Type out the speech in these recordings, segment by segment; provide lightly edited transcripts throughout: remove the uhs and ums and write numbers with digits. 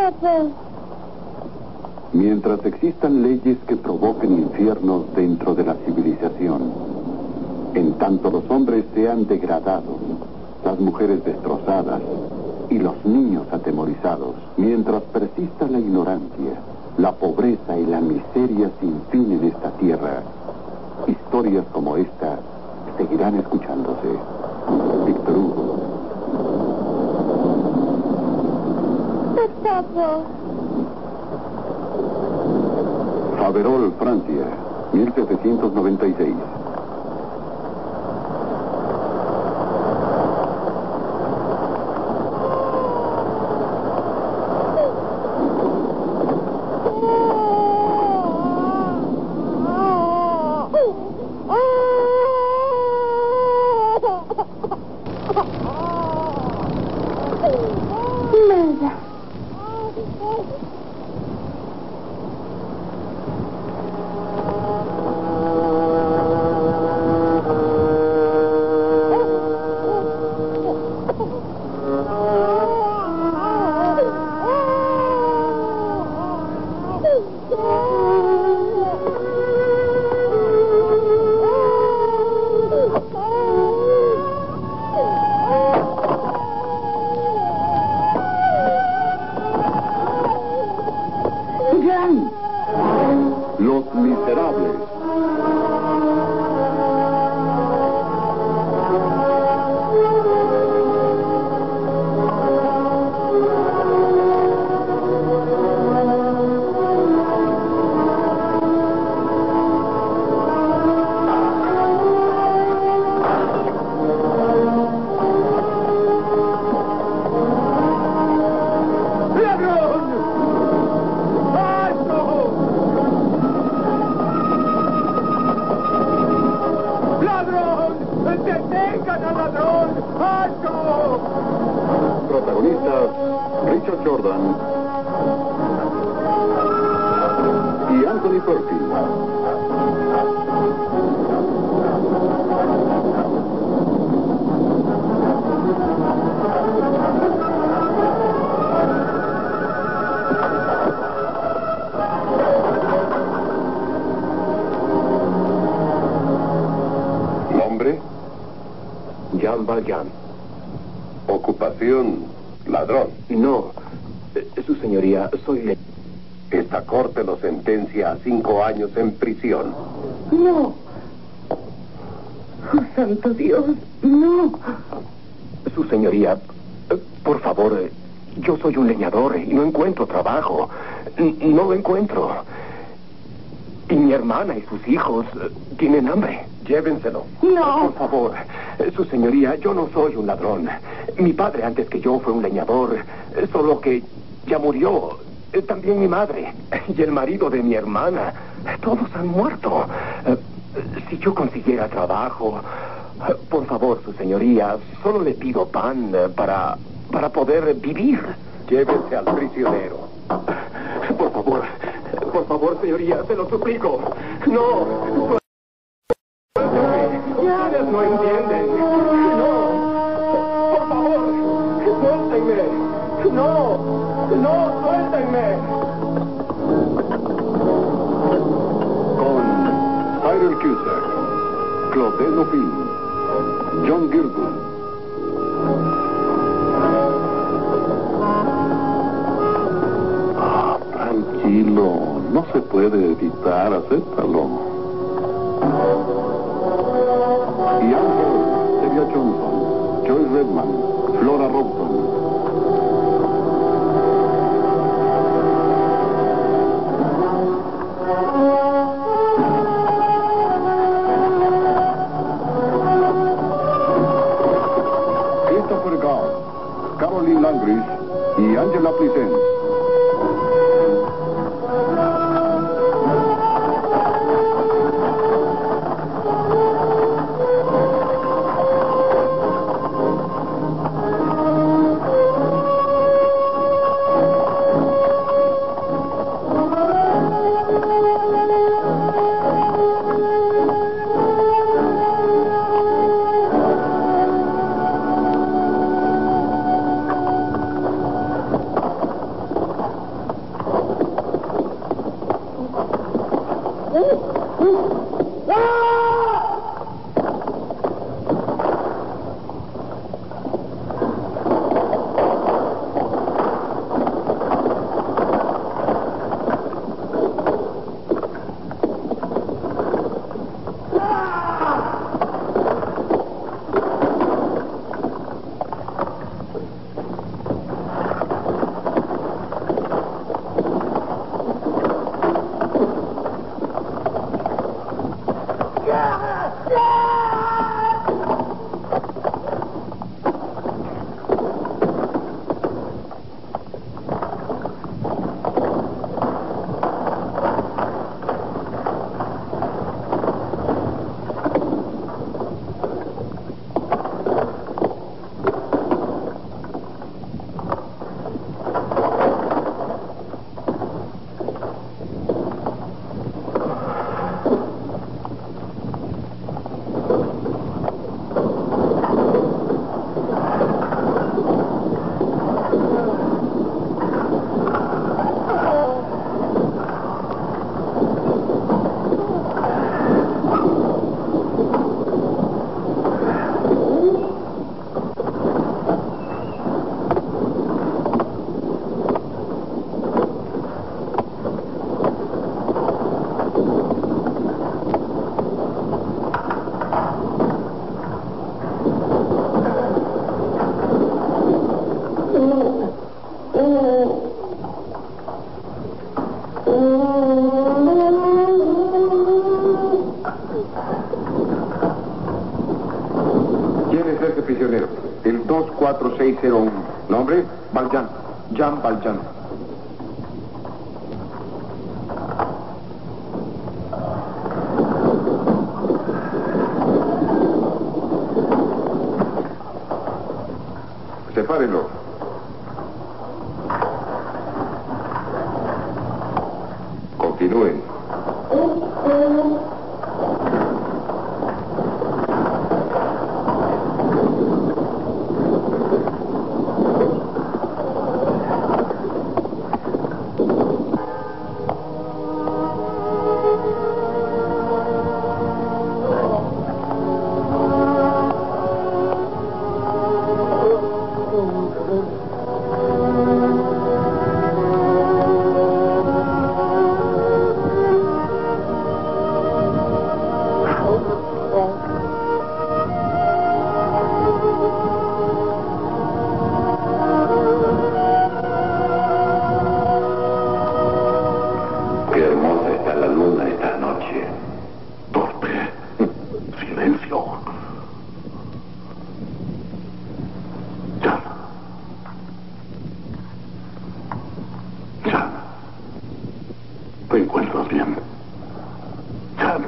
Papá. Mientras existan leyes que provoquen infiernos dentro de la civilización, en tanto los hombres sean degradados, las mujeres destrozadas y los niños atemorizados, mientras persista la ignorancia, la pobreza y la miseria sin fin en esta tierra, historias como esta seguirán escuchándose. Víctor Hugo. Papá. Faverolles, Francia, 1796. Nada. Los Miserables. Protagonistas Richard Jordan y Anthony Perkins. ¿Nombre? Jean Valjean. Ocupación, ladrón. No, su señoría, soy... Esta corte lo sentencia a 5 años en prisión. No. Oh, santo Dios, no. Su señoría, por favor, yo soy un leñador y no encuentro trabajo. No lo encuentro. Y mi hermana y sus hijos tienen hambre. Llévenselo. No. Por favor, su señoría, yo no soy un ladrón. Mi padre antes que yo fue un leñador, solo que ya murió. También mi madre y el marido de mi hermana. Todos han muerto. Si yo consiguiera trabajo, por favor, su señoría, solo le pido pan para poder vivir. Llévense al prisionero. Por favor, señoría, se lo suplico. No. Ustedes no entienden. No. Por favor, suéltenme. No, suéltenme. Con Cyril Cusack, Claudette Dauphin, John Girdwood. Tranquilo, no se puede evitar, acéptalo. Ian Ford, Sevilla Johnson, Joyce Redman, Flora Robson. Christopher Guard, Caroline Langris y Angela Pleasence. un nombre. Valjean. Jean Valjean. Sepárenlo. Continúen. Qué hermosa está la luna esta noche. Torpe. Silencio. Jan. Jan. ¿Te encuentras bien? Jan.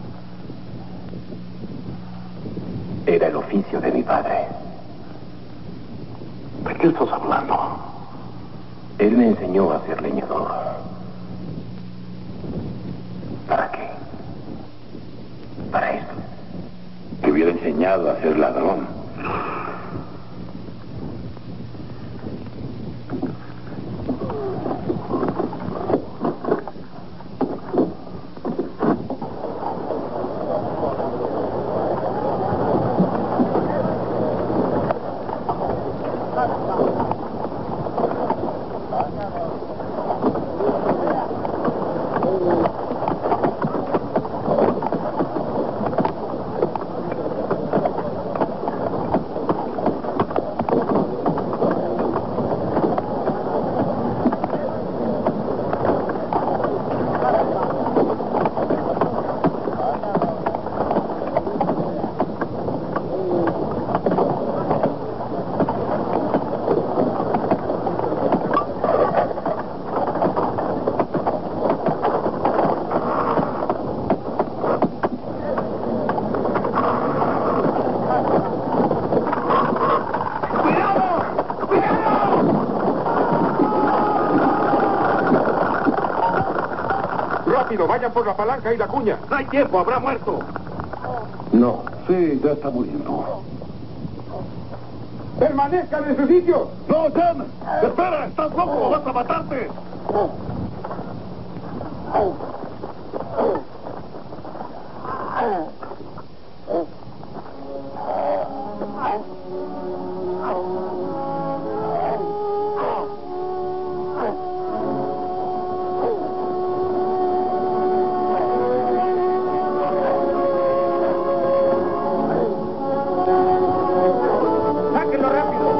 Era el oficio de mi padre. ¿De qué estás hablando? Él me enseñó a ser leñador. ¿Para qué? Para esto. Te hubiera enseñado a ser ladrón. ¡Rápido! ¡Vayan por la palanca y la cuña! ¡No hay tiempo! ¡Habrá muerto! No. Sí, ya está muriendo. ¡Permanezcan en su sitio! ¡No, Jan! ¡Espera! ¡Estás loco! ¡Vas a matarte! ¡Sáquenlo rápido!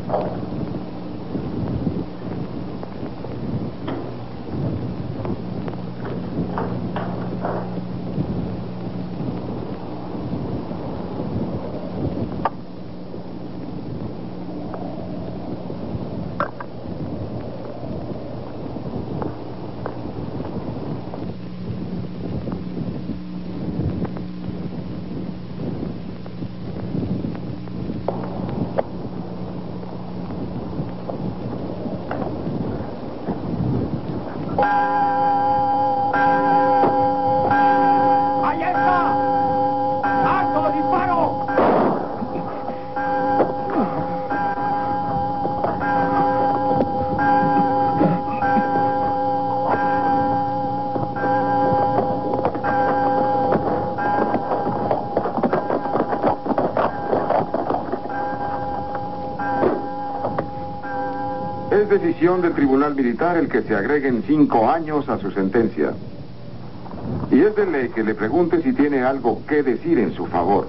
Es decisión del Tribunal Militar el que se agreguen 5 años a su sentencia. Y es de ley que le pregunte si tiene algo que decir en su favor.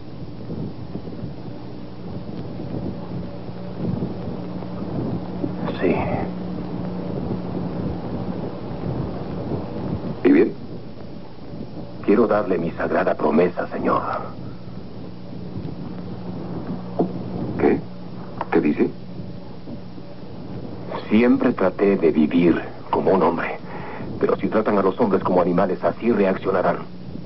Sí. ¿Y bien? Quiero darle mi sagrada promesa, señor. ¿Qué? ¿Qué dice? Siempre traté de vivir como un hombre. Pero si tratan a los hombres como animales, así reaccionarán.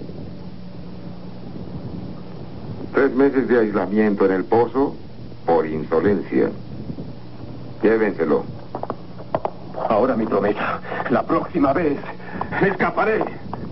3 meses de aislamiento en el pozo por insolencia. Llévenselo. Ahora mi promesa. La próxima vez escaparé.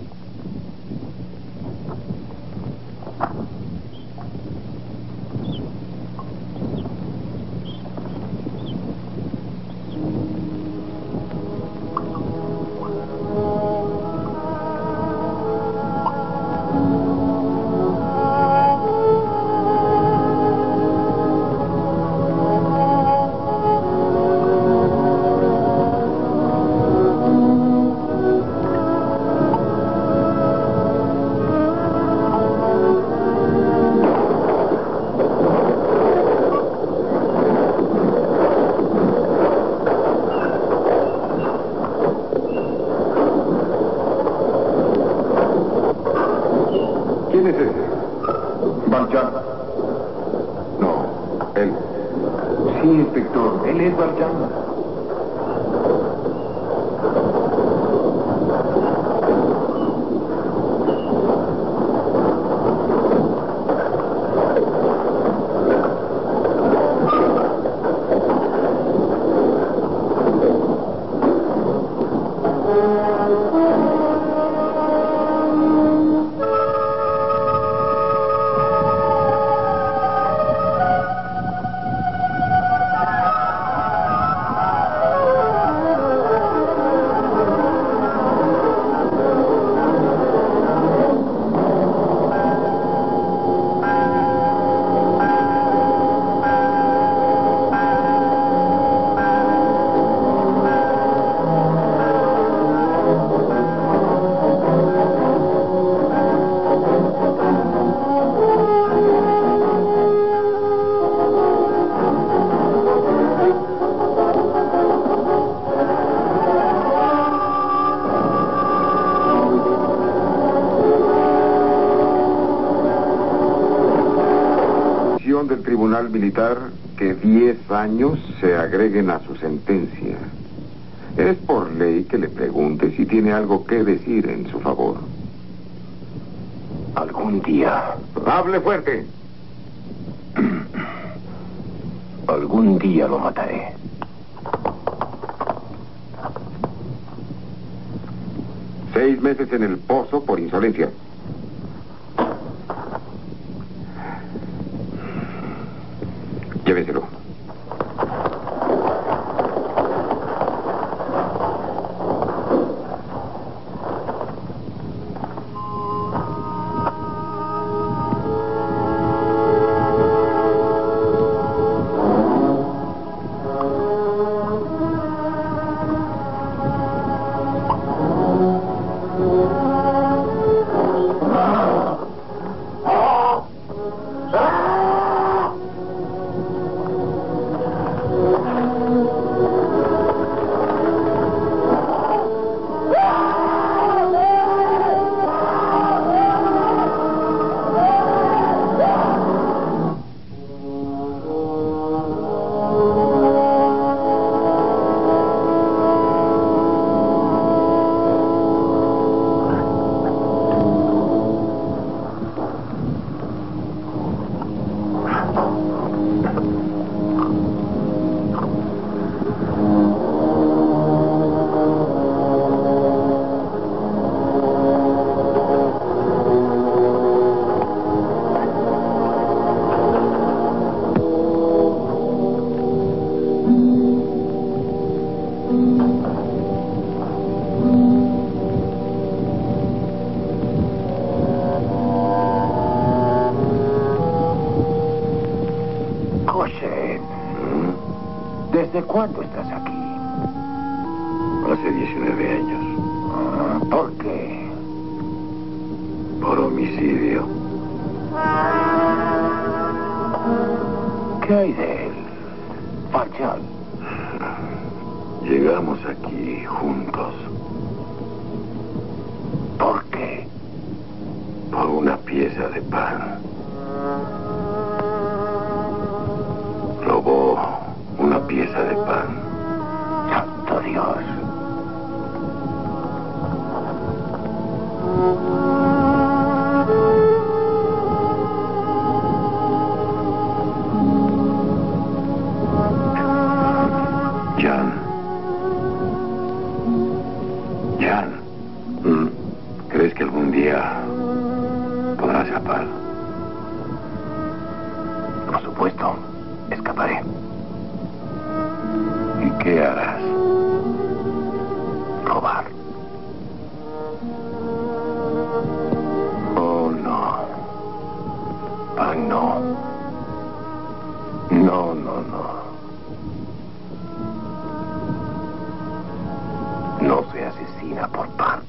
¿Quién es ese? Valjean. No, él. Sí, inspector. Él es Valjean. Del Tribunal Militar que 10 años se agreguen a su sentencia. Es por ley que le pregunte si tiene algo que decir en su favor. Algún día. ¡Hable fuerte! Algún día lo mataré. Seis meses en el pozo por insolencia. Llévenselo. ¿Desde cuándo estás aquí? Hace 19 años. ¿Por qué? Por homicidio. ¿Qué hay de él? Marchal. Llegamos aquí juntos. ¿Por qué? Por una pieza de pan. Robó una pieza de pan. ¡Santo Dios! Jan, ¿crees que algún día podrás escapar? Por supuesto, escaparé. ¿Y qué harás? Robar. Oh, no. Pan, no. No, no, no. No se asesina por pan.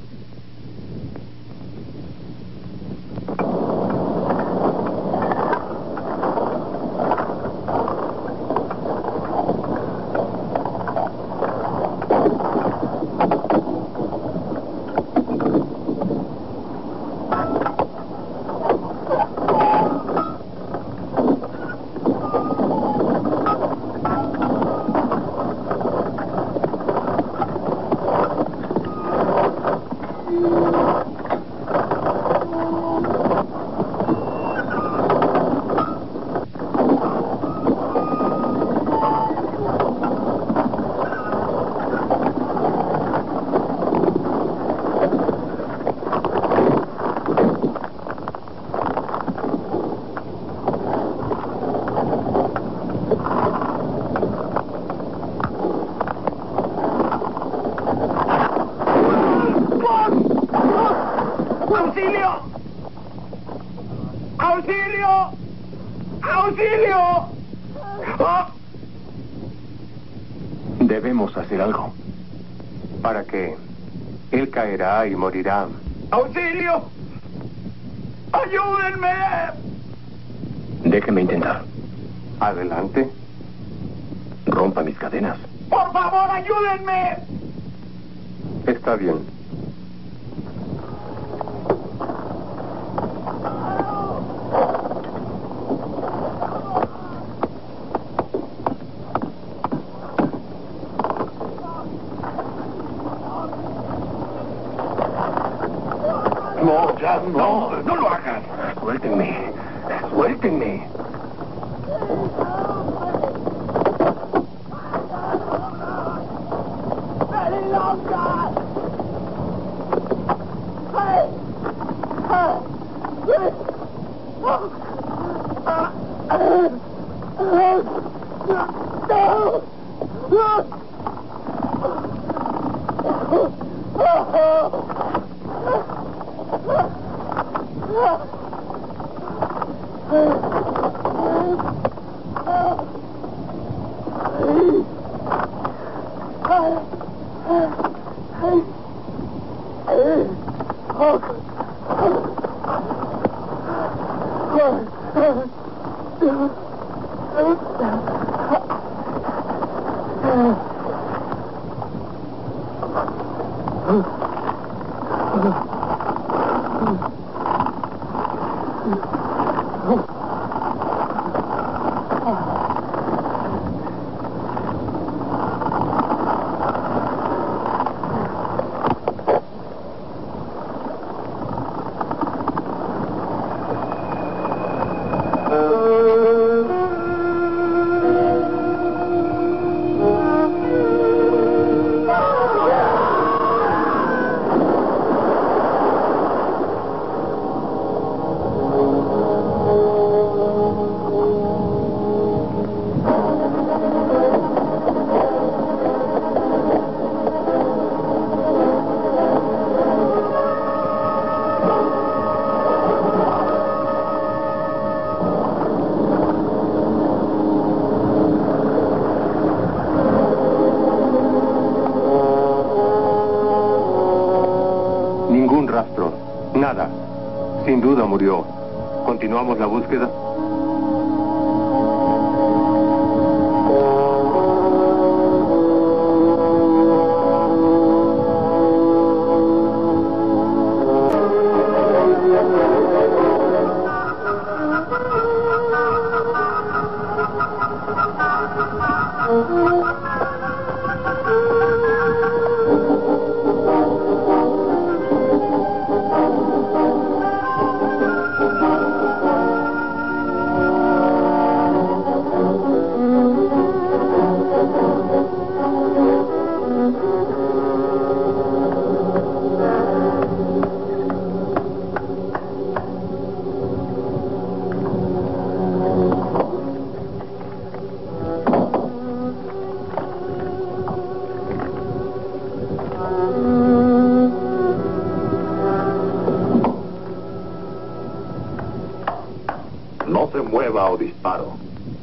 ¡Auxilio! ¡Auxilio! ¡Auxilio! ¡Oh! Debemos hacer algo. ¿Para qué? Él caerá y morirá. ¡Auxilio! ¡Ayúdenme! Déjeme intentar. Adelante. Rompa mis cadenas. ¡Por favor, ayúdenme! Está bien. No, Jan, no, no lo hagas. Suéltenme. Suéltenme. Nada. Sin duda murió. ¿Continuamos la búsqueda? No se mueva o disparo.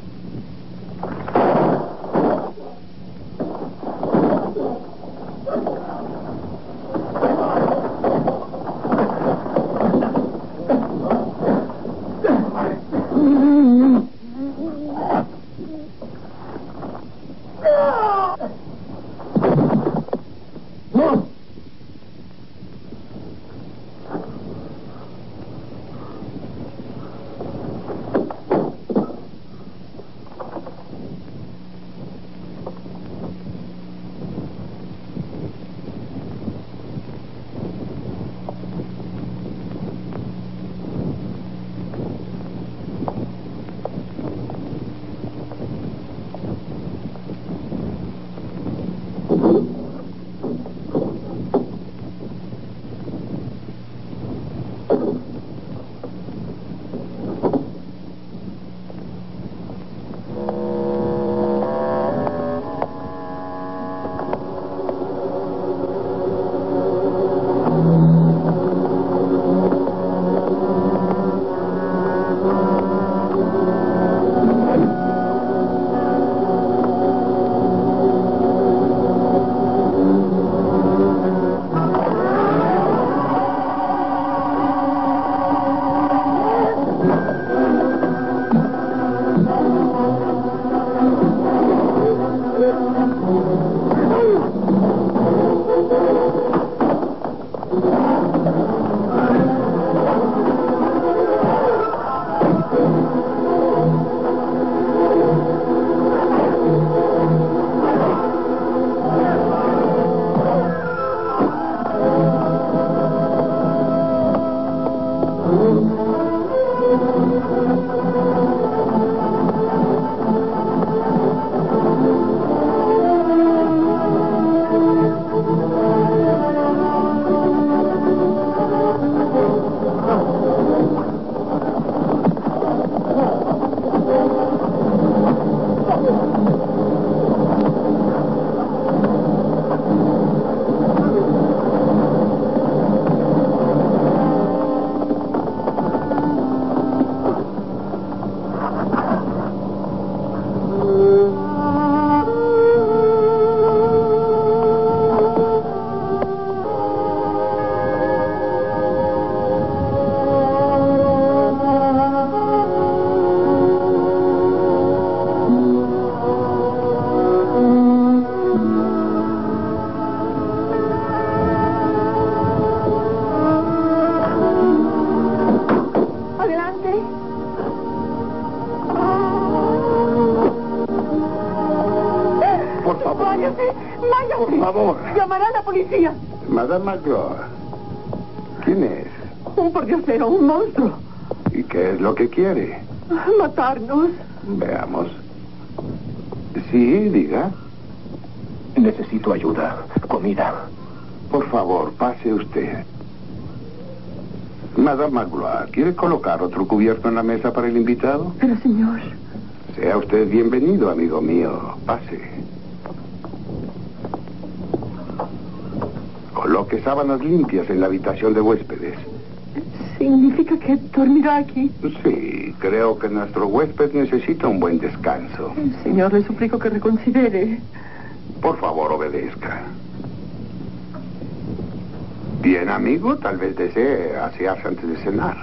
Por favor. Llamará a la policía. Madame Magloire, ¿quién es? Un pordiosero, un monstruo. ¿Y qué es lo que quiere? Matarnos. Veamos. Sí, diga. Necesito ayuda, comida. Por favor, pase usted. Madame Magloire, ¿quiere colocar otro cubierto en la mesa para el invitado? Pero, señor... Sea usted bienvenido, amigo mío. Pase. Coloque sábanas limpias en la habitación de huéspedes. ¿Significa que dormirá aquí? Sí, creo que nuestro huésped necesita un buen descanso. Señor, le suplico que reconsidere. Por favor, obedezca. Bien, amigo, tal vez desee asearse antes de cenar.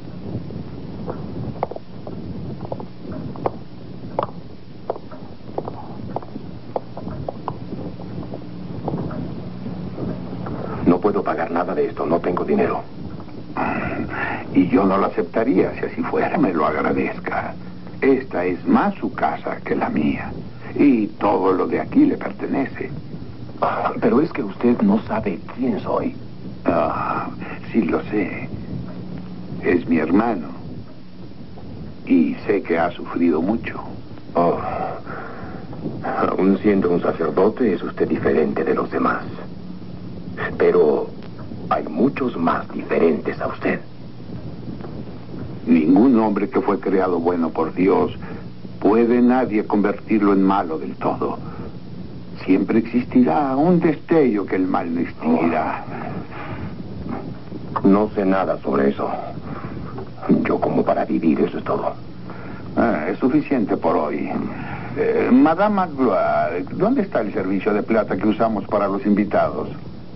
No puedo pagar nada de esto, no tengo dinero. Y yo no lo aceptaría si así fuera. Me lo agradezca. Esta es más su casa que la mía. Y todo lo de aquí le pertenece. Pero es que usted no sabe quién soy. Sí lo sé. Es mi hermano. Y sé que ha sufrido mucho. Aún siendo un sacerdote, es usted diferente de los demás. Pero hay muchos más diferentes a usted. Ningún hombre que fue creado bueno por Dios puede nadie convertirlo en malo del todo. Siempre existirá un destello que el mal no extinguirá. No sé nada sobre eso. Yo como para vivir, eso es todo. Es suficiente por hoy. Madame Magloire, ¿dónde está el servicio de plata que usamos para los invitados?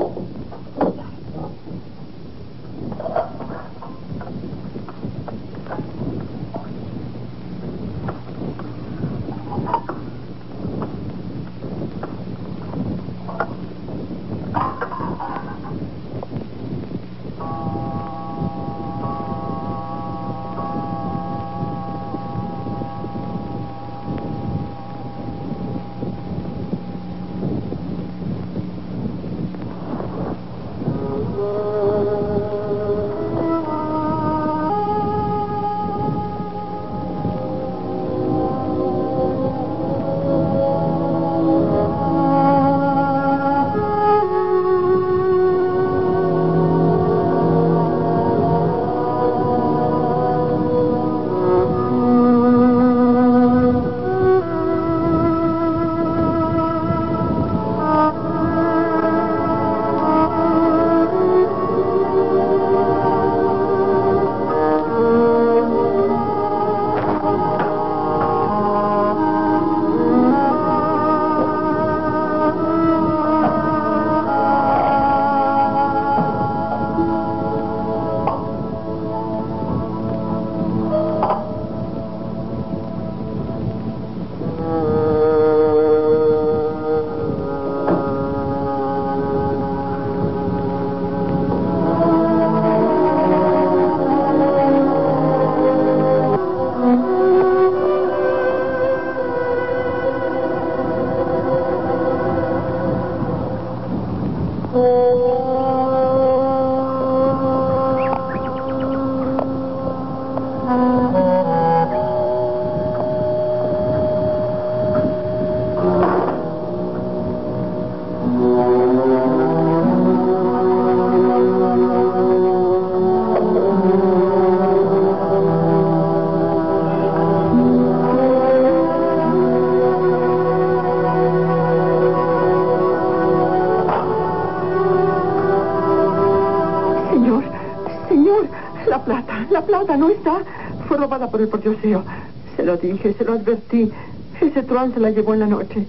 La plata no está. Fue robada por el pordiosero. Se lo dije, se lo advertí. Ese truán se la llevó en la noche.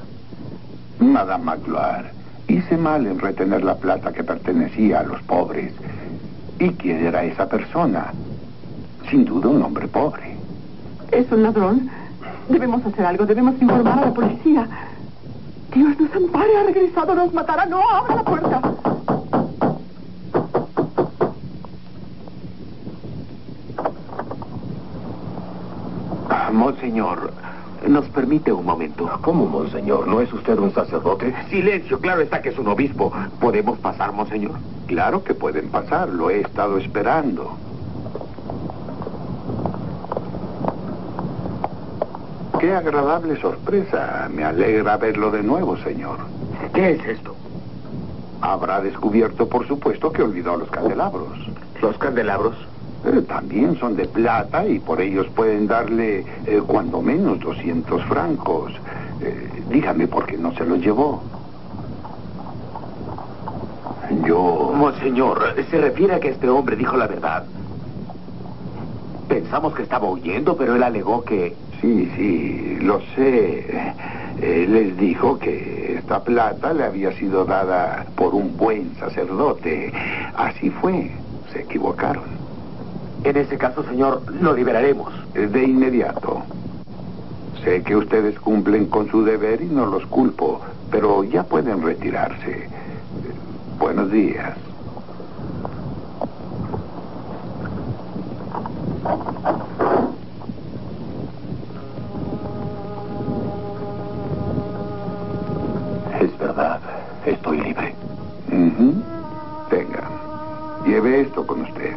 Madame Magloire, hice mal en retener la plata que pertenecía a los pobres. ¿Y quién era esa persona? Sin duda un hombre pobre. Es un ladrón. Debemos hacer algo, debemos informar a la policía. Dios nos ampare, ha regresado, nos matará. No, abra la puerta. Monseñor, ¿nos permite un momento? ¿Cómo, monseñor? ¿No es usted un sacerdote? Silencio, claro está que es un obispo. ¿Podemos pasar, monseñor? Claro que pueden pasar, lo he estado esperando. Qué agradable sorpresa. Me alegra verlo de nuevo, señor. ¿Qué es esto? Habrá descubierto, por supuesto, que olvidó los candelabros. ¿Los candelabros? También son de plata y por ellos pueden darle, cuando menos, 200 francos. Dígame por qué no se los llevó. Monseñor, se refiere a que este hombre dijo la verdad. Pensamos que estaba huyendo, pero él alegó que... Sí, lo sé. Les dijo que esta plata le había sido dada por un buen sacerdote. Así fue. Se equivocaron. En ese caso, señor, lo liberaremos. De inmediato. Sé que ustedes cumplen con su deber y no los culpo, pero ya pueden retirarse. Buenos días. Es verdad, estoy libre. Tenga, lleve esto con usted.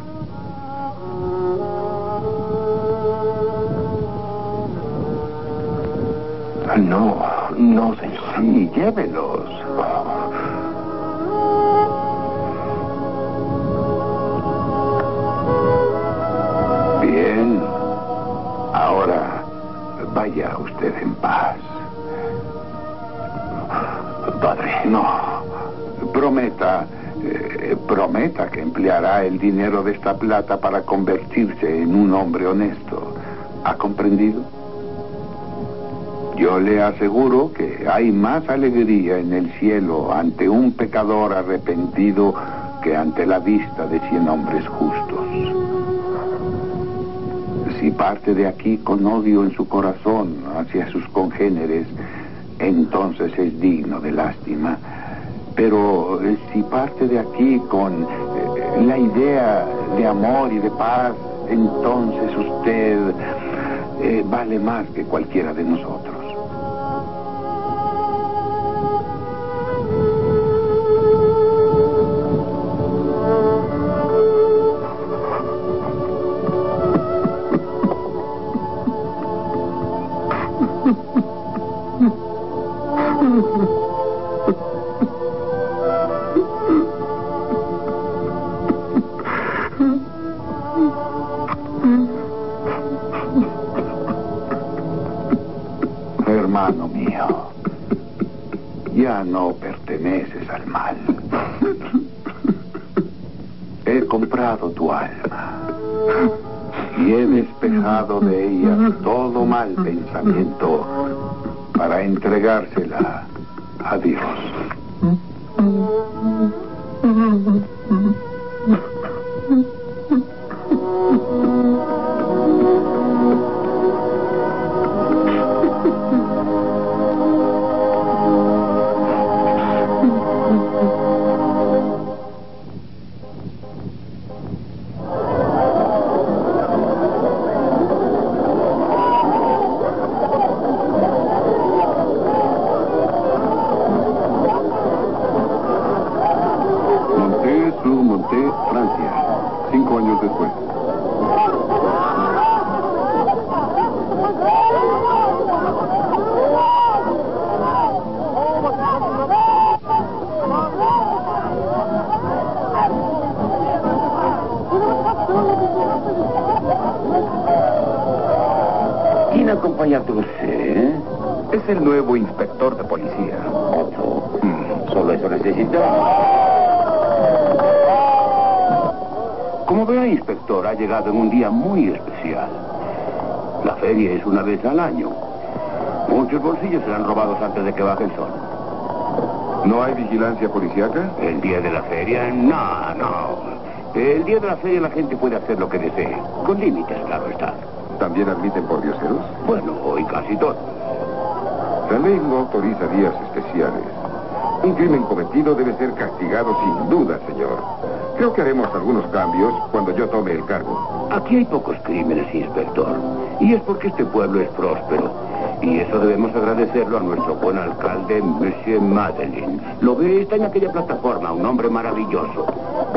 No, señor. Sí, llévelos. Bien. Ahora, vaya usted en paz. Padre. No. Prometa que empleará el dinero de esta plata para convertirse en un hombre honesto. ¿Ha comprendido? Yo le aseguro que hay más alegría en el cielo ante un pecador arrepentido que ante la vista de 100 hombres justos. Si parte de aquí con odio en su corazón hacia sus congéneres, entonces es digno de lástima. Pero si parte de aquí con la idea de amor y de paz, entonces usted vale más que cualquiera de nosotros. Hermano mío, ya no perteneces al mal. He comprado tu alma y he despejado de ella todo mal pensamiento para entregársela a Dios. Monté, Francia, 5 años después. ¿Quién acompaña a usted? Es el nuevo inspector de policía. Otto. Solo eso necesita. Como verá, inspector, ha llegado en un día muy especial. La feria es una vez al año. Muchos bolsillos serán robados antes de que baje el sol. ¿No hay vigilancia policíaca? El día de la feria, no. El día de la feria la gente puede hacer lo que desee. Con límites, claro está. ¿También admiten pordioseros? Bueno, hoy casi todo. La ley no autoriza días especiales. Un crimen cometido debe ser castigado sin duda, señor. Creo que haremos algunos cambios cuando yo tome el cargo. Aquí hay pocos crímenes, inspector. Y es porque este pueblo es próspero. Y eso debemos agradecerlo a nuestro buen alcalde, Monsieur Madeleine. Lo ve, está en aquella plataforma, un hombre maravilloso.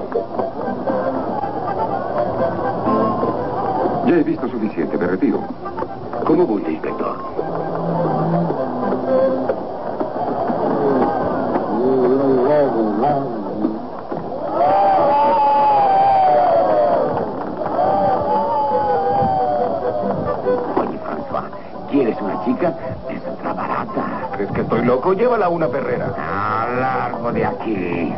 Ya he visto suficiente, me retiro. ¿Cómo gusta, inspector? Oye, François, ¿quieres una chica? Es otra barata. ¿Crees que estoy loco? Llévala a una perrera. Largo de aquí.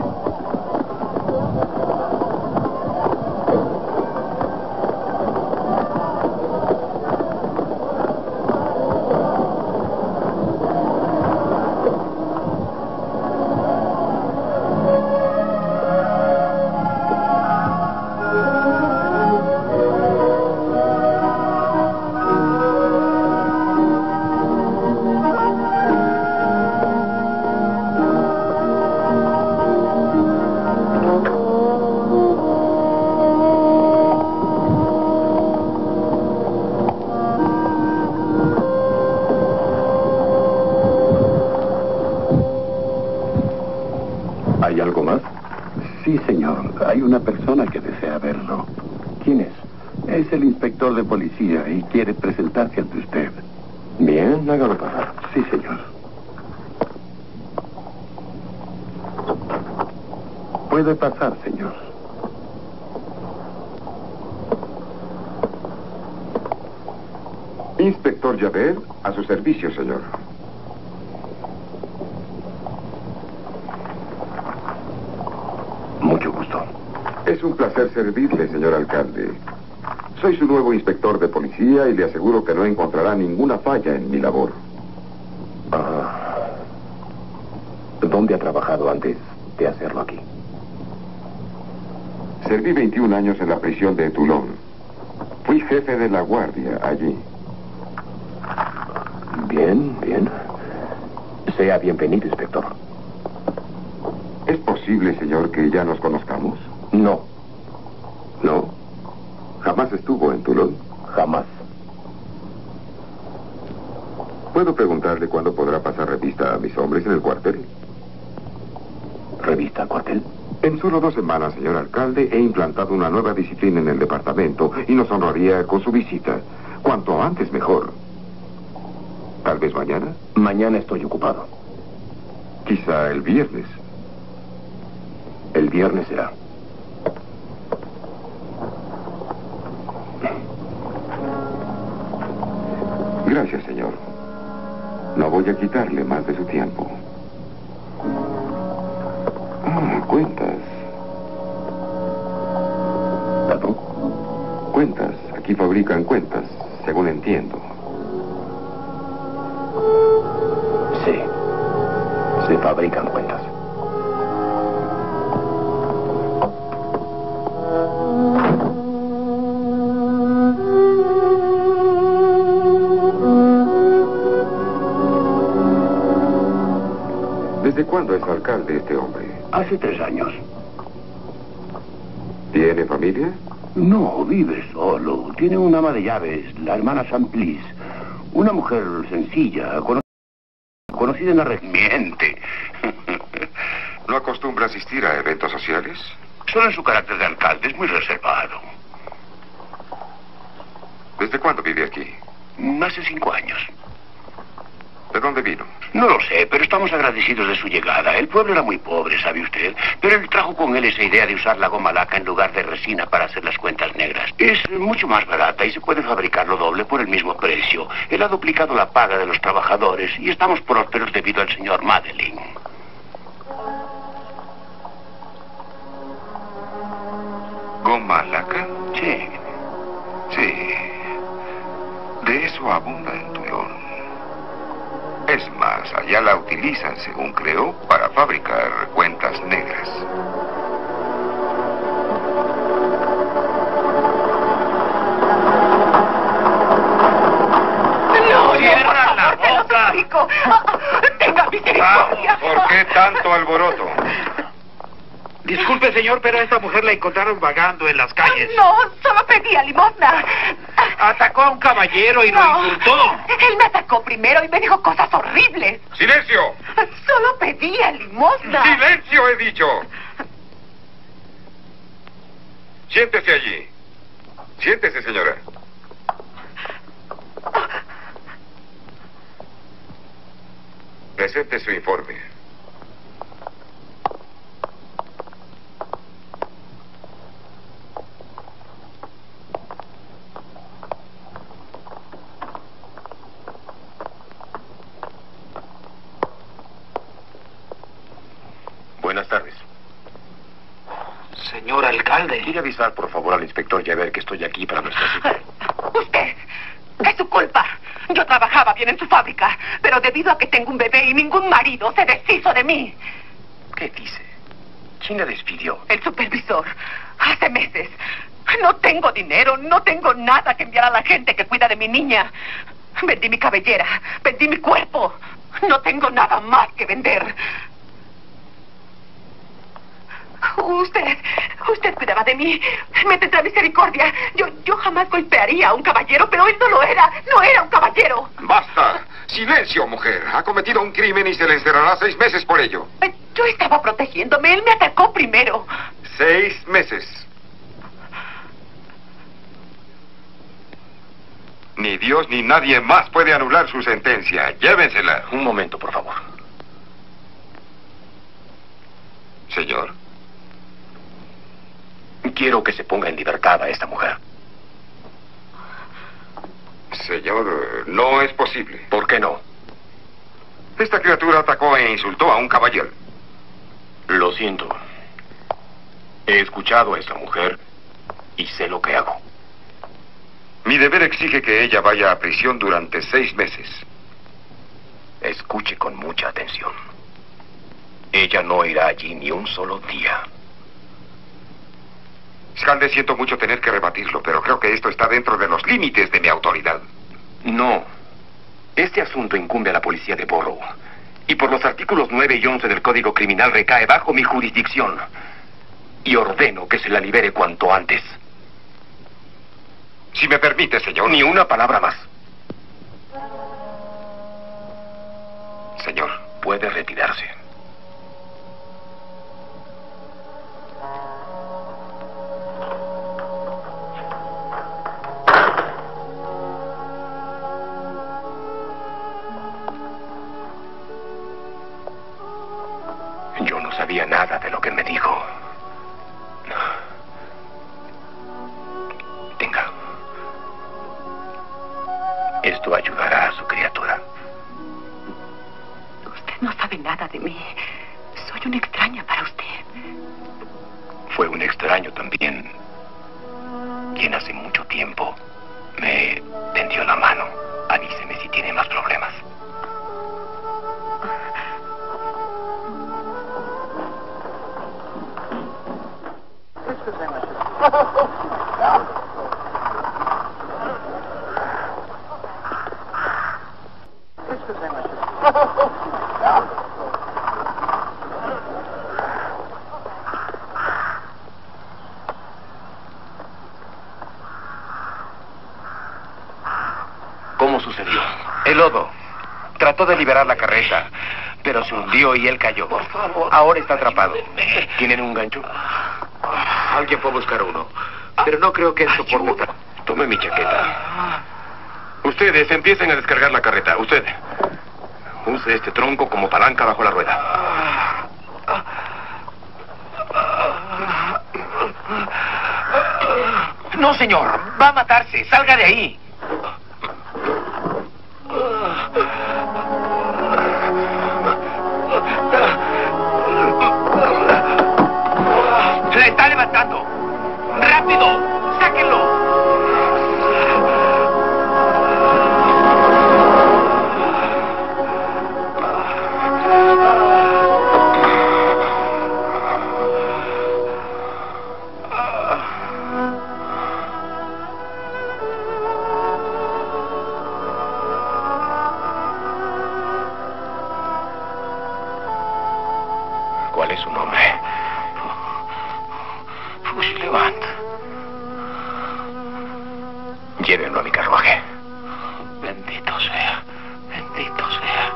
¿Hay algo más? Sí, señor. Hay una persona que desea verlo. ¿Quién es? Es el inspector de policía y quiere presentarse ante usted. Bien, hágalo pasar. Sí, señor. Puede pasar, señor. Inspector Javert, a su servicio, señor. Mucho gusto. Es un placer servirle, señor alcalde. Soy su nuevo inspector de policía y le aseguro que no encontrará ninguna falla en mi labor. ¿Dónde ha trabajado antes de hacerlo aquí? Serví 21 años en la prisión de Toulon. Fui jefe de la guardia allí. Bien, bien. Sea bienvenido, inspector. ¿Es posible, señor, que ya nos conozcamos? No, ¿No? ¿Jamás estuvo en Toulon? jamás. ¿Puedo preguntarle cuándo podrá pasar revista a mis hombres en el cuartel? ¿Revista cuartel? En solo 2 semanas, señor alcalde, he implantado una nueva disciplina en el departamento y nos honraría con su visita. Cuanto antes, mejor. ¿Tal vez mañana? Mañana estoy ocupado. Quizá el viernes. El viernes será. Gracias, señor. No voy a quitarle más de su tiempo. Cuentas. ¿Perdón? Cuentas. Aquí fabrican cuentas, según entiendo. Sí. Se fabrican cuentas. ¿Desde cuándo es alcalde este hombre? Hace 3 años. ¿Tiene familia? No, vive solo. Tiene una ama de llaves, la hermana Samplis. Una mujer sencilla, conocida en la región. Miente. ¿No acostumbra asistir a eventos sociales? Solo en su carácter de alcalde, es muy reservado. ¿Desde cuándo vive aquí? Hace 5 años. ¿De dónde vino? No lo sé, pero estamos agradecidos de su llegada. El pueblo era muy pobre, ¿sabe usted? Pero él trajo con él esa idea de usar la goma laca en lugar de resina para hacer las cuentas negras. Es mucho más barata y se puede fabricarlo doble por el mismo precio. Él ha duplicado la paga de los trabajadores y estamos prósperos debido al señor Madeleine. ¿Goma laca? Sí. Sí. De eso abunda en Toulon. Es más, allá la utilizan, según creo, para fabricar cuentas negras. No, ¡Cierra la boca! ¡Tenga misericordia! ¿Por qué tanto alboroto? Disculpe, señor, pero a esta mujer la encontraron vagando en las calles. No, solo pedía limosna. Atacó a un caballero y lo insultó. Él me atacó primero y me dijo cosas horribles. ¡Silencio! Solo pedía limosna. ¡Silencio, he dicho! Siéntese allí. Siéntese, señora. Presente su informe. Buenas tardes. Señor alcalde. ¿Quiere avisar, por favor, al inspector Javert que estoy aquí para nuestra cita? Usted, es su culpa. Yo trabajaba bien en su fábrica, pero debido a que tengo un bebé y ningún marido, se deshizo de mí. ¿Qué dice? ¿Quién la despidió? El supervisor. Hace meses. No tengo dinero, no tengo nada que enviar a la gente que cuida de mi niña. Vendí mi cabellera, vendí mi cuerpo. No tengo nada más que vender. Usted cuidaba de mí. Me tendrá misericordia. Yo jamás golpearía a un caballero, pero él no era un caballero. ¡Basta! ¡Silencio, mujer! Ha cometido un crimen y se le encerrará 6 meses por ello. Yo estaba protegiéndome. Él me atacó primero. 6 meses. Ni Dios ni nadie más puede anular su sentencia. Llévensela. Un momento, por favor. Señor. Quiero que se ponga en libertad a esta mujer. Señor, no es posible. ¿Por qué no? Esta criatura atacó e insultó a un caballero. Lo siento. He escuchado a esa mujer y sé lo que hago. Mi deber exige que ella vaya a prisión durante 6 meses. Escuche con mucha atención. Ella no irá allí ni un solo día. Scalde, siento mucho tener que rebatirlo, pero creo que esto está dentro de los límites de mi autoridad. No. Este asunto incumbe a la policía de Borough. Y por los artículos 9 y 11 del Código Criminal recae bajo mi jurisdicción. Y ordeno que se la libere cuanto antes. Si me permite, señor. Ni una palabra más. Señor. Puede retirarse. Yo no sabía nada de lo que me dijo. Tenga. Esto ayudará a su criatura. Usted no sabe nada de mí. Soy una extraña para usted. Fue un extraño también quien hace mucho tiempo me tendió la mano. Avíseme si tiene más problemas. ¿Cómo sucedió? El lodo trató de liberar la carreta, pero se hundió y él cayó. Por favor. Ahora está atrapado. ¿Tienen un gancho? Alguien fue a buscar uno, pero no creo que él soporte. Tome mi chaqueta. Ustedes empiecen a descargar la carreta. Usted use este tronco como palanca bajo la rueda. No, señor. Va a matarse. Salga de ahí. Se está levantando. ¡Rápido! ¡Sáquenlo! ¿Cuál es su nombre? Fauchelevent. Llévenlo a mi carruaje. Bendito sea. Bendito sea.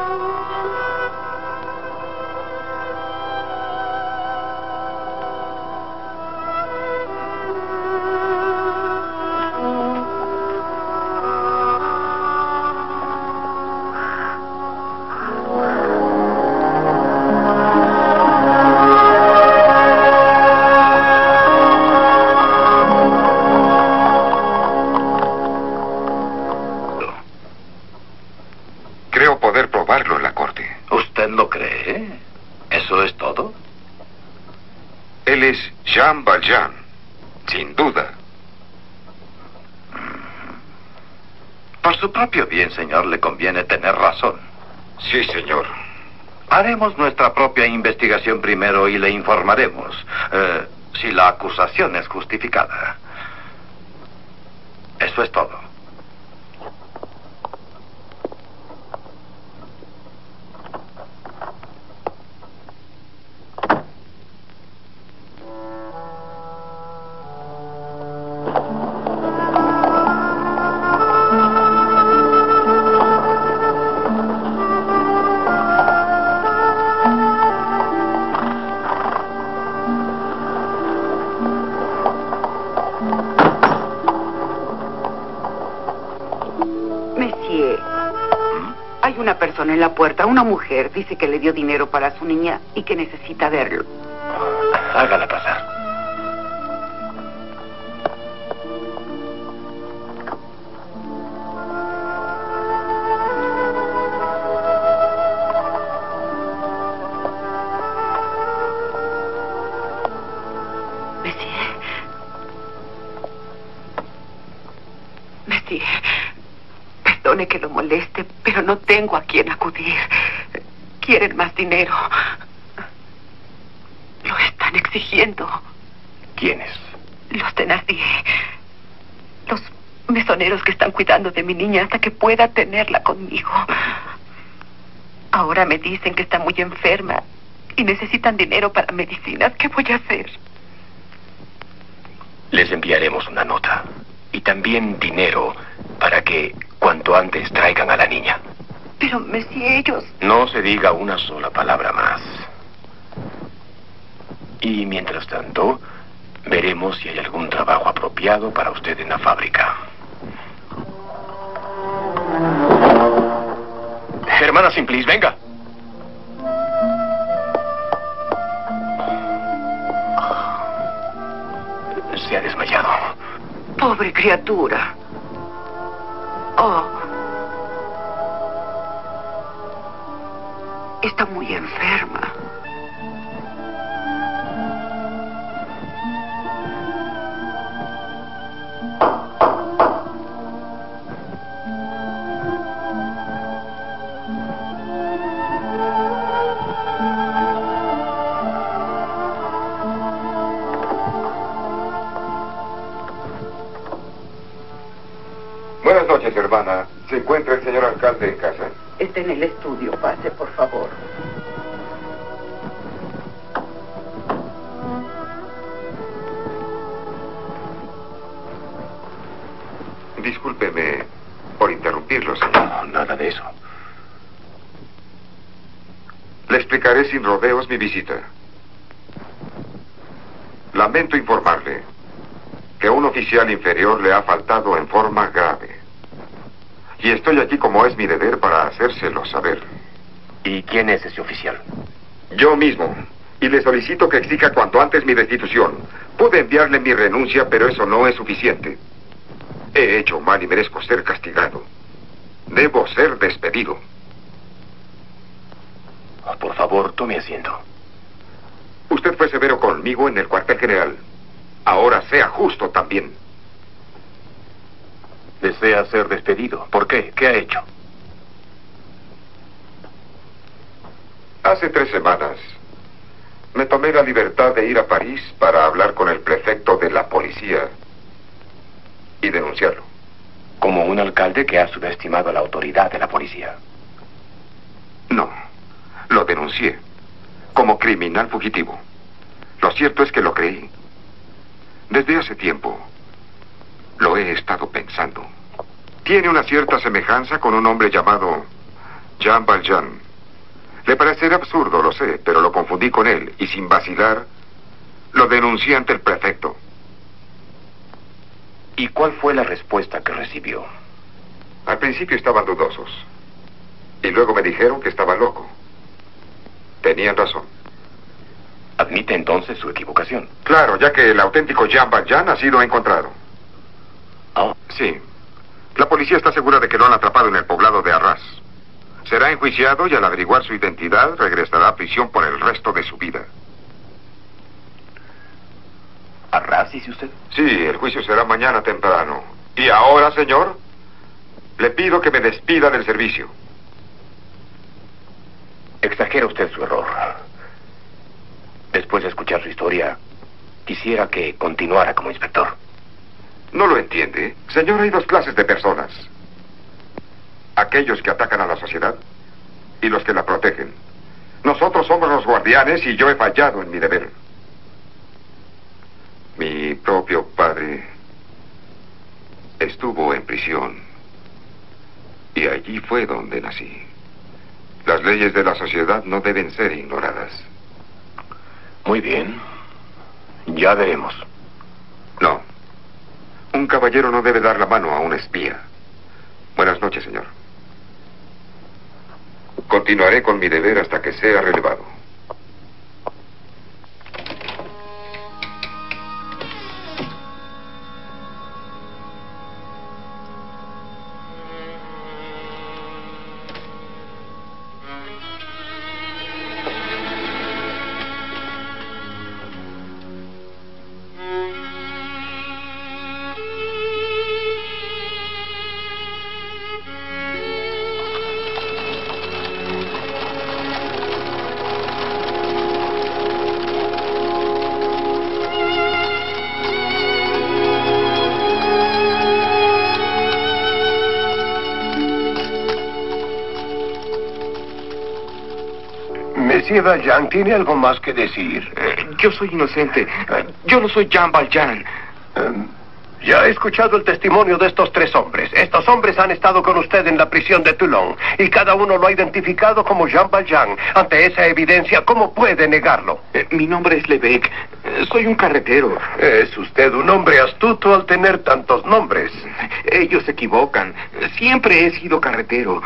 Creo poder probarlo en la corte. ¿Usted lo cree? ¿Eso es todo? Él es Jean Valjean, sin duda. Por su propio bien, señor, le conviene tener razón. Sí, señor. Haremos nuestra propia investigación primero y le informaremos si la acusación es justificada. Eso es todo. corazón en la puerta. Una mujer dice que le dio dinero para su niña y que necesita verlo. Hágala pasar. Monsieur, perdone que lo moleste, pero no tengo a quién acudir. Quieren más dinero. Lo están exigiendo. ¿Quiénes? Los Thénardier. Los mesoneros que están cuidando de mi niña hasta que pueda tenerla conmigo. Ahora me dicen que está muy enferma y necesitan dinero para medicinas. ¿Qué voy a hacer? Les enviaremos una nota. Y también dinero para que cuanto antes traigan a la niña. Pero, Monsieur, ellos... No se diga una sola palabra más. Y mientras tanto, veremos si hay algún trabajo apropiado para usted en la fábrica. Hermana Simplice, venga. Se ha desmayado. Pobre criatura. Oh. Está muy enferma. Buenas noches, hermana. ¿Se encuentra el señor alcalde en casa? Está en el estudio. Pase, por favor. Discúlpeme por interrumpirlo, señor. No, nada de eso. Le explicaré sin rodeos mi visita. Lamento informarle que un oficial inferior le ha faltado en forma grave. Y estoy aquí como es mi deber para hacérselo saber. ¿Y quién es ese oficial? Yo mismo. Y le solicito que exija cuanto antes mi destitución. Pude enviarle mi renuncia, pero eso no es suficiente. He hecho mal y merezco ser castigado. Debo ser despedido. Por favor, tome asiento. Usted fue severo conmigo en el cuartel general. Ahora sea justo también. Desea ser despedido. ¿Por qué? ¿Qué ha hecho? Hace 3 semanas me tomé la libertad de ir a París para hablar con el prefecto de la policía y denunciarlo. Como un alcalde que ha subestimado la autoridad de la policía. No, lo denuncié como criminal fugitivo. Lo cierto es que lo creí. Desde hace tiempo lo he estado pensando. Tiene una cierta semejanza con un hombre llamado Jean Valjean. Le parecerá absurdo, lo sé, pero lo confundí con él y sin vacilar lo denuncié ante el prefecto. ¿Y cuál fue la respuesta que recibió? Al principio estaban dudosos y luego me dijeron que estaba loco. Tenían razón. ¿Admite entonces su equivocación? Claro, ya que el auténtico Jean Valjean ha sido encontrado. Oh. Sí. La policía está segura de que lo han atrapado en el poblado de Arras. Será enjuiciado y al averiguar su identidad regresará a prisión por el resto de su vida. ¿Arras, dice usted? Sí, el juicio será mañana temprano. Y ahora, señor, le pido que me despida del servicio. Exagera usted su error. Después de escuchar su historia, quisiera que continuara como inspector. ¿No lo entiende? Señor, hay 2 clases de personas. Aquellos que atacan a la sociedad y los que la protegen. Nosotros somos los guardianes y yo he fallado en mi deber. Mi propio padre estuvo en prisión y allí fue donde nací. Las leyes de la sociedad no deben ser ignoradas. Muy bien. Ya veremos. No. Un caballero no debe dar la mano a un espía. Buenas noches, señor. Continuaré con mi deber hasta que sea relevado. Monsieur Valjean, ¿tiene algo más que decir? Yo soy inocente. Yo no soy Jean Valjean. Ya he escuchado el testimonio de estos 3 hombres. Estos hombres han estado con usted en la prisión de Toulon y cada uno lo ha identificado como Jean Valjean. Ante esa evidencia, ¿cómo puede negarlo? Mi nombre es Lebec. Soy un carretero. Es usted un hombre astuto al tener tantos nombres. Ellos se equivocan. Siempre he sido carretero.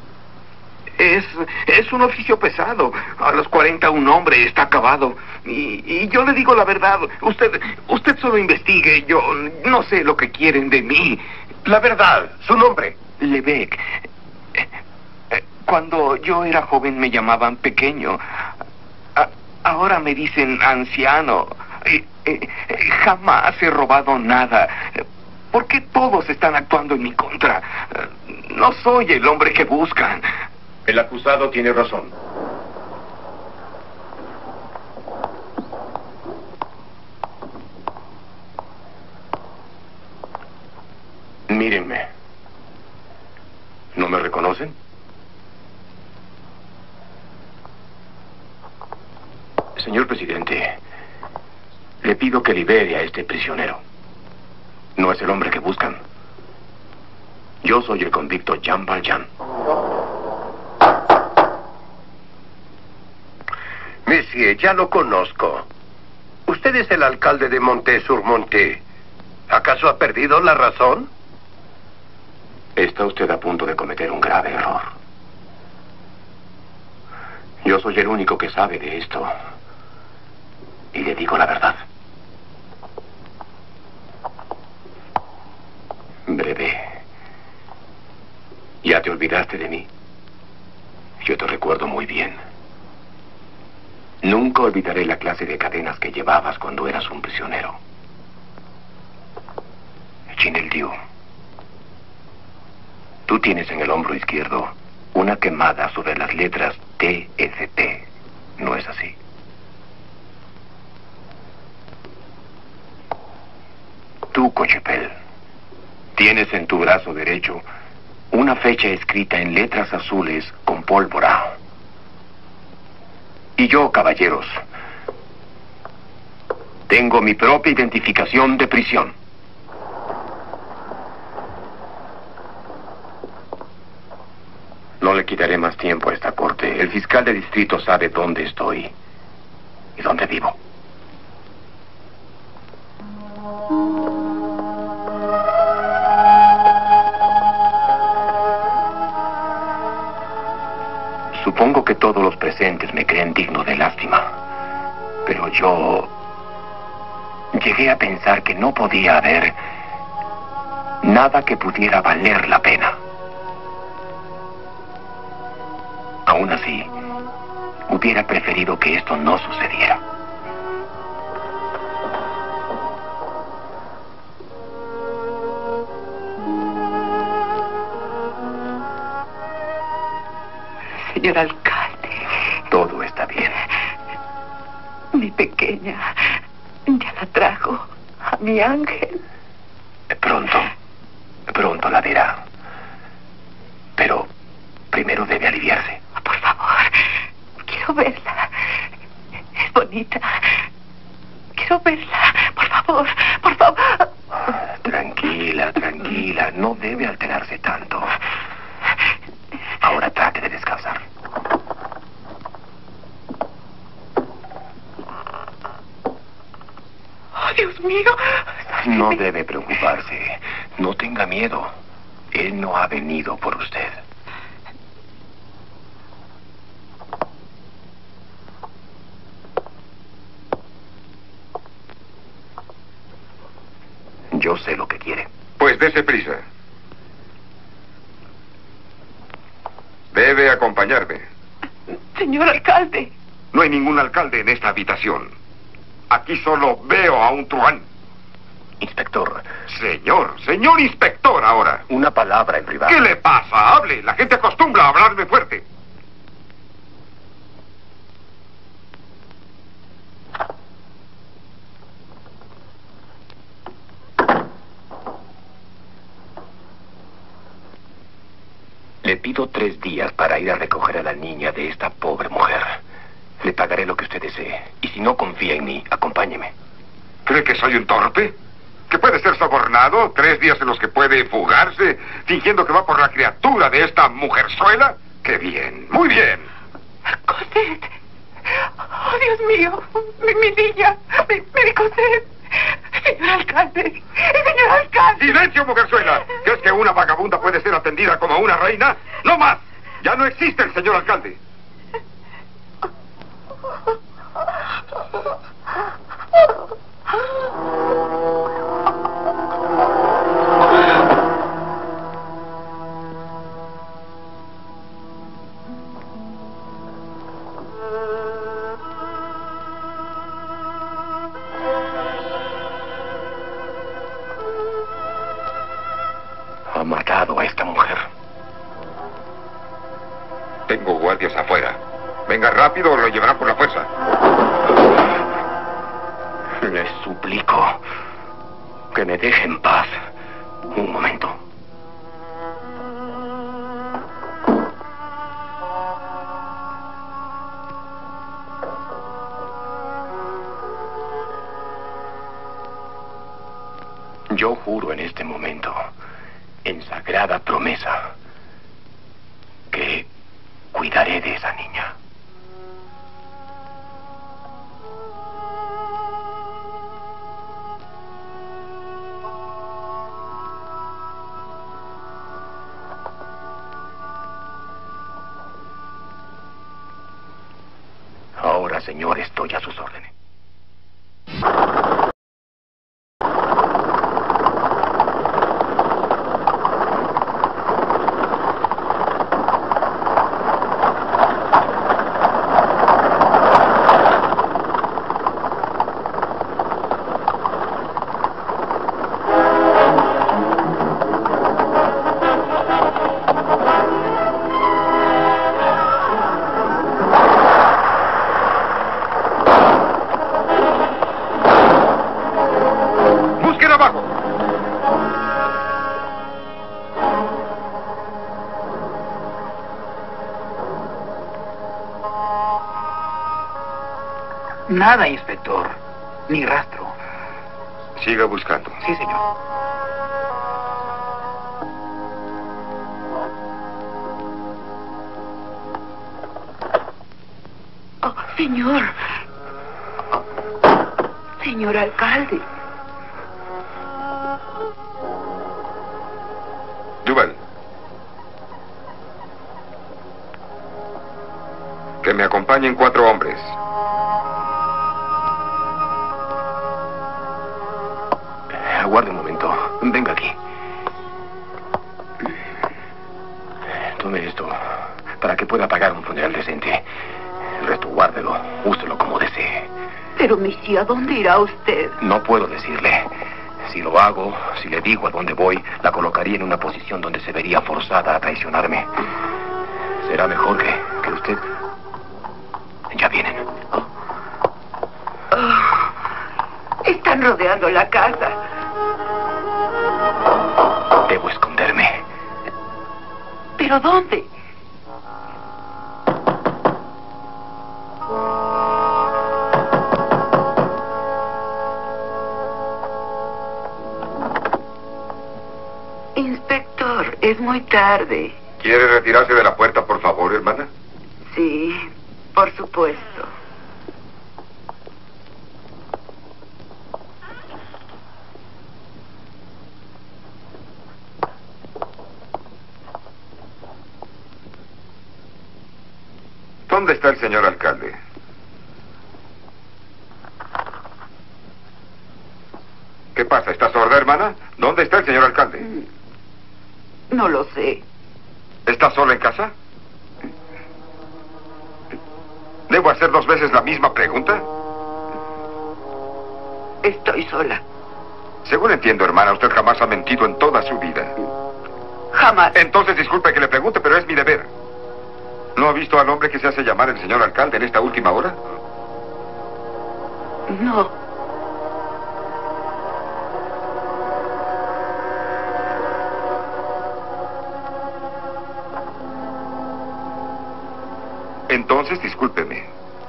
Es un oficio pesado. A los 40 un hombre está acabado. Y yo le digo la verdad. Usted solo investigue. Yo no sé lo que quieren de mí. La verdad, su nombre. Lebec. Cuando yo era joven me llamaban pequeño. Ahora me dicen anciano. Jamás he robado nada. ¿Por qué todos están actuando en mi contra? No soy el hombre que buscan. El acusado tiene razón. Mírenme. ¿No me reconocen? Señor presidente, le pido que libere a este prisionero. No es el hombre que buscan. Yo soy el convicto Jean Valjean. Monsieur, ya lo conozco. Usted es el alcalde de Monté-sur-Monté. ¿Acaso ha perdido la razón? Está usted a punto de cometer un grave error. Yo soy el único que sabe de esto. Y le digo la verdad. Breve. ¿Ya te olvidaste de mí? Yo te recuerdo muy bien. Nunca olvidaré la clase de cadenas que llevabas cuando eras un prisionero. Chineldiu, tú tienes en el hombro izquierdo una quemada sobre las letras TST. ¿No es así? Tú, Cochepel, tienes en tu brazo derecho una fecha escrita en letras azules con pólvora. Y yo, caballeros, tengo mi propia identificación de prisión. No le quitaré más tiempo a esta corte. El fiscal de distrito sabe dónde estoy y dónde vivo. Supongo que todos los presentes me creen digno de lástima, pero yo llegué a pensar que no podía haber nada que pudiera valer la pena. Aún así, hubiera preferido que esto no sucediera. Señor alcalde. Todo está bien. Mi pequeña, ya la trajo a mi ángel. Pronto la verá. Pero primero debe aliviarse. Por favor, quiero verla. Es bonita. Quiero verla. Por favor, por favor. Tranquila. No debe alterarse tanto. Ahora trate de descansar. Oh, Dios mío. No debe preocuparse. No tenga miedo. Él no ha venido por usted. Yo sé lo que quiere. Pues dése prisa. Debe acompañarme. Señor alcalde. No hay ningún alcalde en esta habitación. Aquí solo veo a un truán. Inspector. Señor inspector ahora. Una palabra en privado. ¿Qué le pasa? Hable. La gente acostumbra a hablarme fuerte. Le pido 3 días para ir a recoger a la niña de esta pobre mujer. Le pagaré lo que usted desee. Y si no confía en mí, acompáñeme. ¿Cree que soy un torpe? ¿Que puede ser sobornado? 3 días en los que puede fugarse, fingiendo que va por la criatura de esta mujerzuela. ¡Qué bien! ¡Muy bien! Cosette. Oh, Dios mío. Mi niña. Mi Cosette. Señor alcalde. Señor alcalde. ¡Silencio, mujerzuela! ¿Crees que una vagabunda puede ser atendida como una reina? ¡No más! Ya no existe el señor alcalde. Ha matado a esta mujer. Tengo guardias afuera. Venga rápido o lo llevarán por la fuerza. Le suplico que me deje en paz. Un momento. Yo juro en este momento, en sagrada promesa, que cuidaré de esa niña. Ahora, señor, estoy a sus órdenes. Nada, inspector. Ni rastro. Siga buscando. Sí, señor. Oh, señor. Señor alcalde. Duval. Que me acompañen 4 hombres. Aguarde un momento. Venga aquí. Tome esto para que pueda pagar un funeral decente. El resto guárdelo. Úselo como desee. Pero, monsieur, ¿a dónde irá usted? No puedo decirle. Si lo hago, si le digo a dónde voy, la colocaría en una posición donde se vería forzada a traicionarme. Será mejor que usted... Ya vienen. Están rodeando la casa. Debo esconderme. ¿Pero dónde? Inspector, es muy tarde. ¿Quiere retirarse de la puerta, por favor, hermana? Sí, por supuesto. ¿Dónde está el señor alcalde? ¿Qué pasa? ¿Está sorda, hermana? ¿Dónde está el señor alcalde? No lo sé. ¿Está sola en casa? ¿Debo hacer 2 veces la misma pregunta? Estoy sola. Según entiendo, hermana, usted jamás ha mentido en toda su vida. Jamás. Entonces, disculpe que le pregunte, pero es mi deber. ¿No ha visto al hombre que se hace llamar el señor alcalde en esta última hora? No. Entonces, discúlpeme.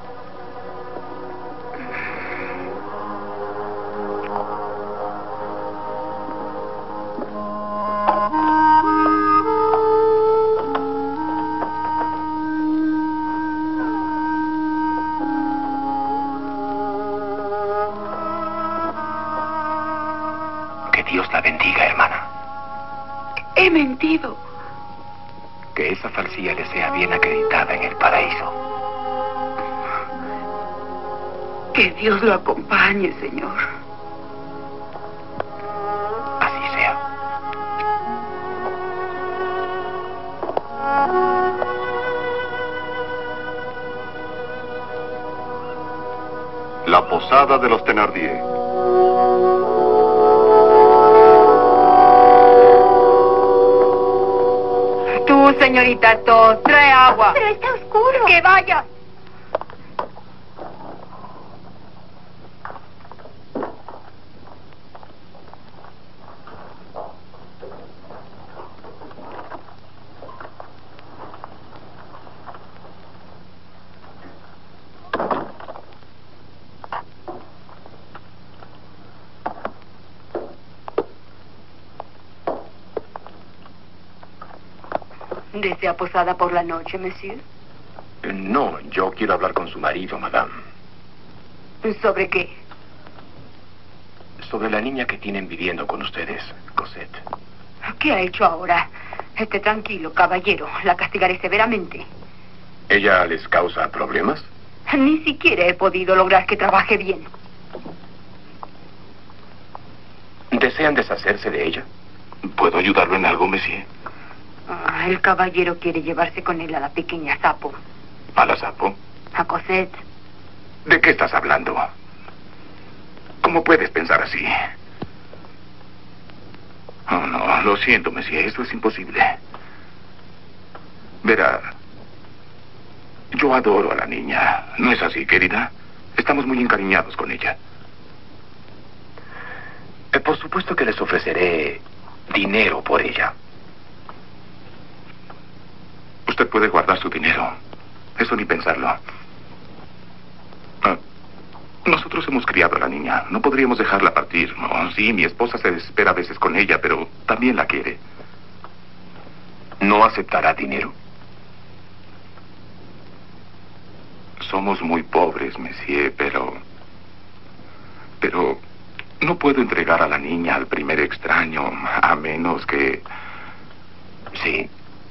Que Dios la bendiga, hermana. He mentido. Que esa falsía le sea bien acreditada en el paraíso. Que Dios lo acompañe, Señor. Así sea. La posada de los Thenardier. Tú, señorita Todd, trae agua. Pero está oscuro. ¡Que vaya! ¿Desea posada por la noche, monsieur? No, yo quiero hablar con su marido, madame. ¿Sobre qué? Sobre la niña que tienen viviendo con ustedes, Cosette. ¿Qué ha hecho ahora? Esté tranquilo, caballero. La castigaré severamente. ¿Ella les causa problemas? Ni siquiera he podido lograr que trabaje bien. ¿Desean deshacerse de ella? ¿Puedo ayudarlo en algo, monsieur? El caballero quiere llevarse con él a la pequeña Sapo. ¿A la Sapo? A Cosette. ¿De qué estás hablando? ¿Cómo puedes pensar así? Oh, no, lo siento, monsieur, esto es imposible. Verá, yo adoro a la niña. ¿No es así, querida? Estamos muy encariñados con ella. Por supuesto que les ofreceré dinero por ella. Usted puede guardar su dinero. Eso ni pensarlo. Nosotros hemos criado a la niña. No podríamos dejarla partir. No, sí, mi esposa se desespera a veces con ella, pero también la quiere. ¿No aceptará dinero? Somos muy pobres, monsieur, pero no puedo entregar a la niña al primer extraño, a menos que... Sí.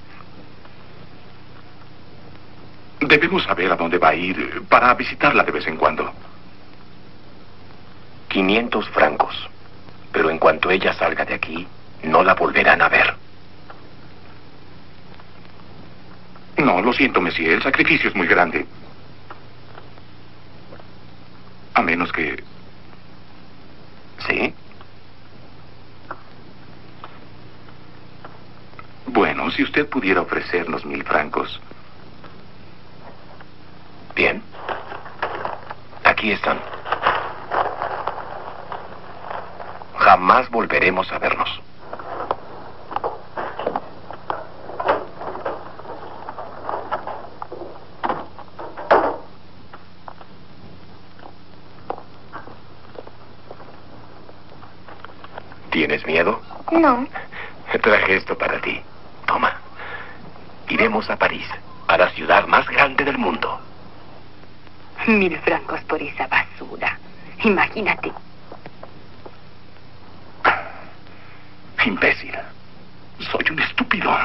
Debemos saber a dónde va a ir para visitarla de vez en cuando. 500 francos. Pero en cuanto ella salga de aquí, no la volverán a ver. No, lo siento, monsieur. El sacrificio es muy grande. A menos que... ¿Sí? Bueno, si usted pudiera ofrecernos 1000 francos. Bien. Aquí están. Jamás volveremos a vernos. ¿Tienes miedo? No. Traje esto para ti. Toma. Iremos a París, a la ciudad más grande del mundo. 1000 francos por esa basura. Imagínate. Imbécil. Soy un estúpido.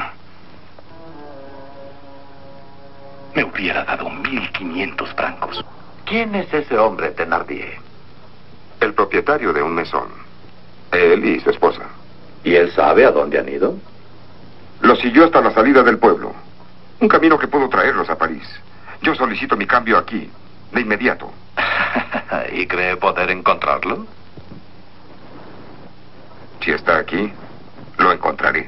Me hubiera dado 1500 francos. ¿Quién es ese hombre, Thenardier? El propietario de un mesón. Él y su esposa. ¿Y él sabe a dónde han ido? Los siguió hasta la salida del pueblo. Un camino que pudo traerlos a París. Yo solicito mi cambio aquí, de inmediato. ¿Y cree poder encontrarlo? Si está aquí, lo encontraré.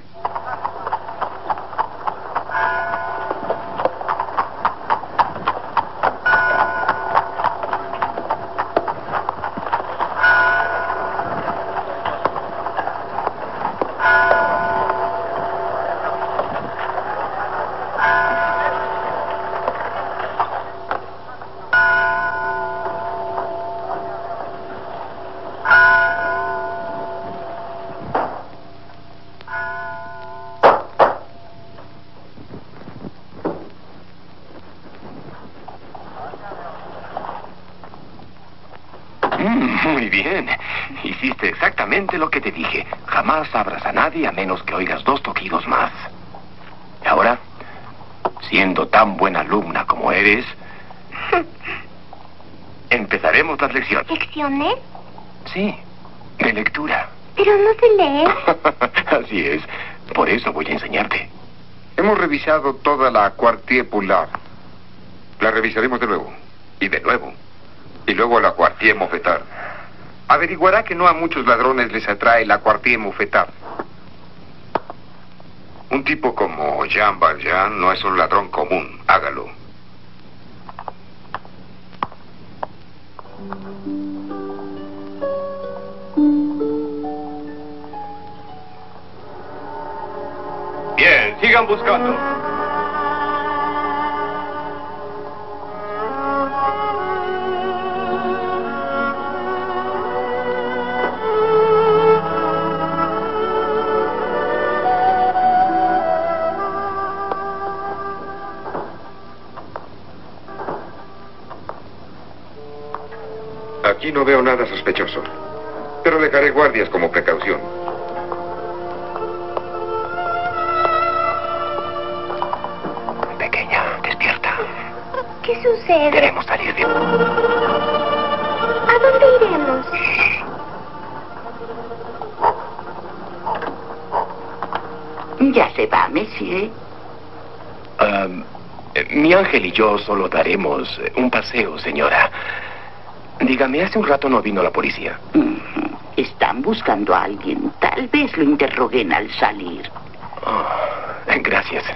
Muy bien. Hiciste exactamente lo que te dije. Jamás abras a nadie a menos que oigas 2 toquidos más. Y ahora, siendo tan buena alumna como eres, empezaremos las lecciones. ¿Lecciones? Sí, de lectura. Pero no sé leer. Así es. Por eso voy a enseñarte. Hemos revisado toda la Quartier Poulard. La revisaremos de nuevo. Y de nuevo. Y luego la Quartier Mouffetard. Averiguará que no a muchos ladrones les atrae la Quartier Mouffetard. Un tipo como Jean Valjean no es un ladrón común. Hágalo. Bien, sigan buscando. Aquí no veo nada sospechoso. Pero dejaré guardias como precaución. Pequeña, despierta. ¿Qué sucede? Queremos salir de... ¿A dónde iremos? Ya se va, monsieur. Mi ángel y yo solo daremos un paseo, señora. Dígame, hace un rato no vino la policía. Están buscando a alguien. Tal vez lo interroguen al salir. Oh, gracias.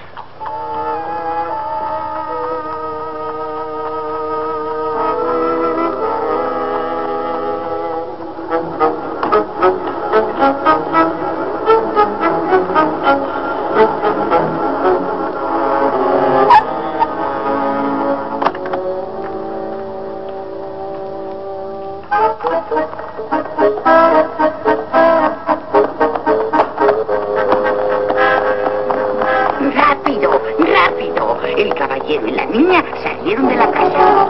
¡Rápido! ¡Rápido! El caballero y la niña salieron de la casa.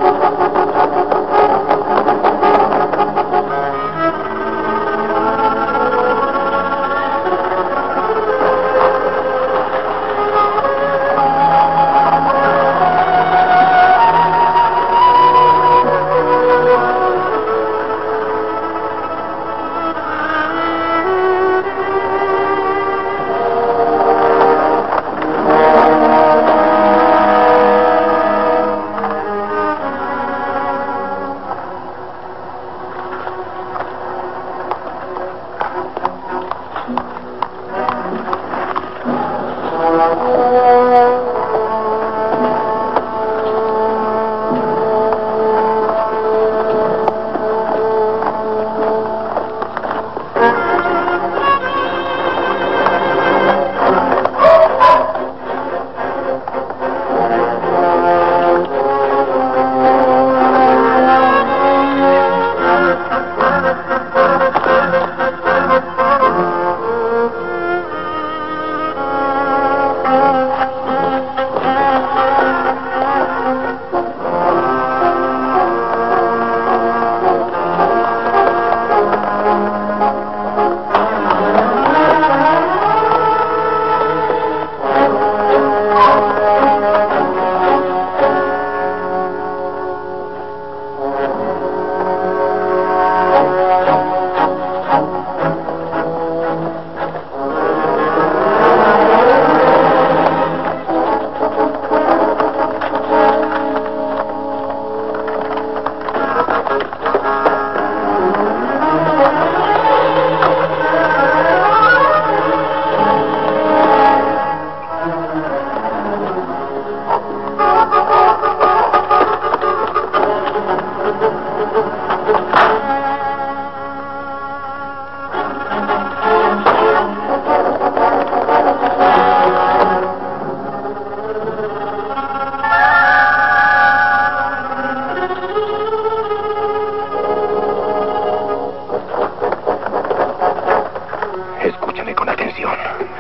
Escúchame con atención.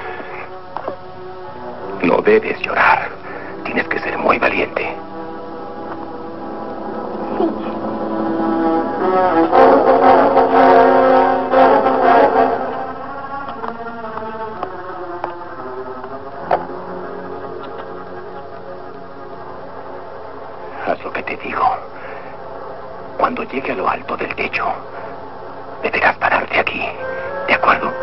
No debes llorar. Tienes que ser muy valiente. Haz lo que te digo. Cuando llegue a lo alto del techo, deberás pararte aquí. ¿De acuerdo?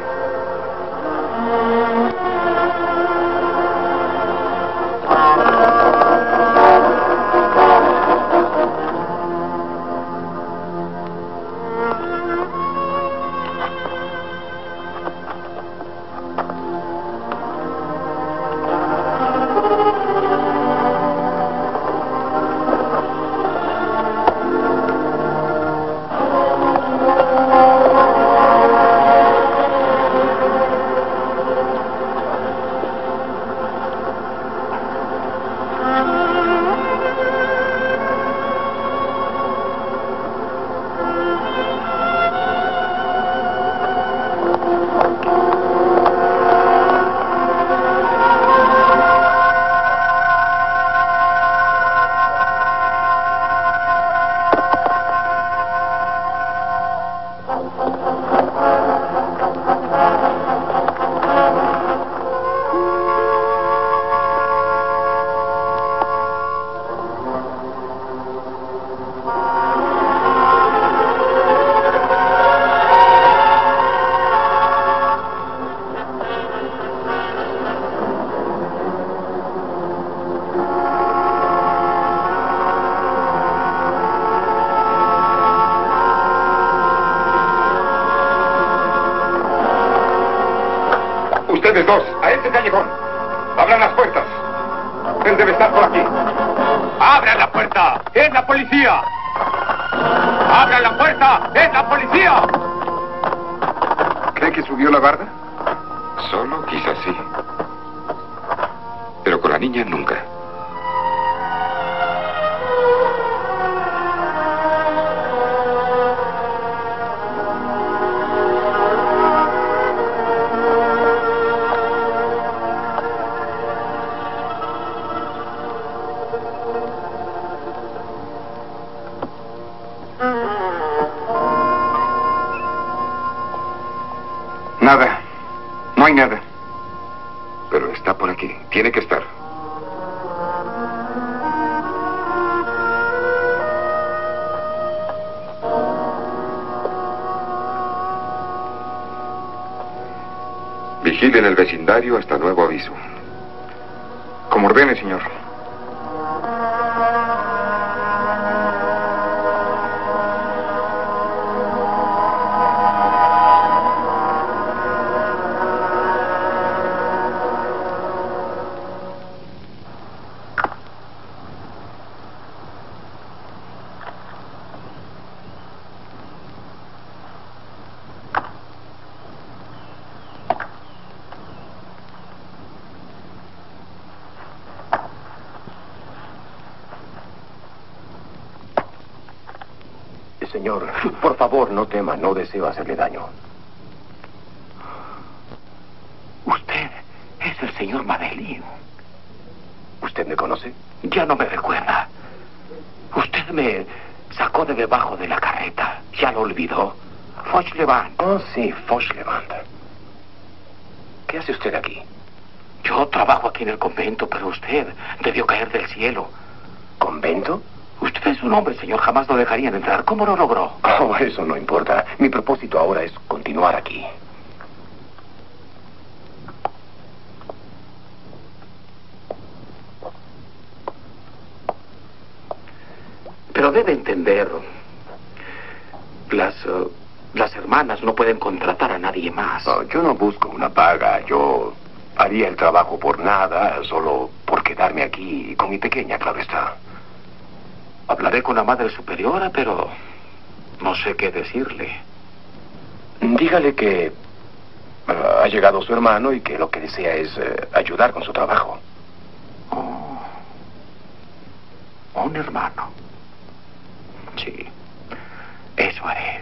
Ustedes dos, a este callejón. Abran las puertas. Él debe estar por aquí. ¡Abran la puerta! ¡Es la policía! ¡Abran la puerta! ¡Es la policía! ¿Cree que subió la barda? Solo quizás sí. Pero con la niña nunca. Nada. No hay nada. Pero está por aquí. Tiene que estar. Vigilen el vecindario hasta nuevo aviso. Como ordene, señor. Señor, por favor, no tema, no deseo hacerle daño. Usted es el señor Madeline. ¿Usted me conoce? Ya no me recuerda. Usted me sacó de debajo de la carreta. Ya lo olvidó. Fauchelevent. Oh, sí, Fauchelevent. ¿Qué hace usted aquí? Yo trabajo aquí en el convento, pero usted debió caer del cielo. ¿Convento? Usted es un hombre, señor. Jamás lo dejarían entrar. ¿Cómo lo logró? Oh, eso no importa. Mi propósito ahora es continuar aquí. Pero debe entender. Las hermanas no pueden contratar a nadie más. No, yo no busco una paga. Yo haría el trabajo por nada, solo por quedarme aquí con mi pequeña, claro está. Hablaré con la Madre Superiora, pero no sé qué decirle. Dígale que ha llegado su hermano y que lo que desea es ayudar con su trabajo. Oh, un hermano. Sí, eso haré.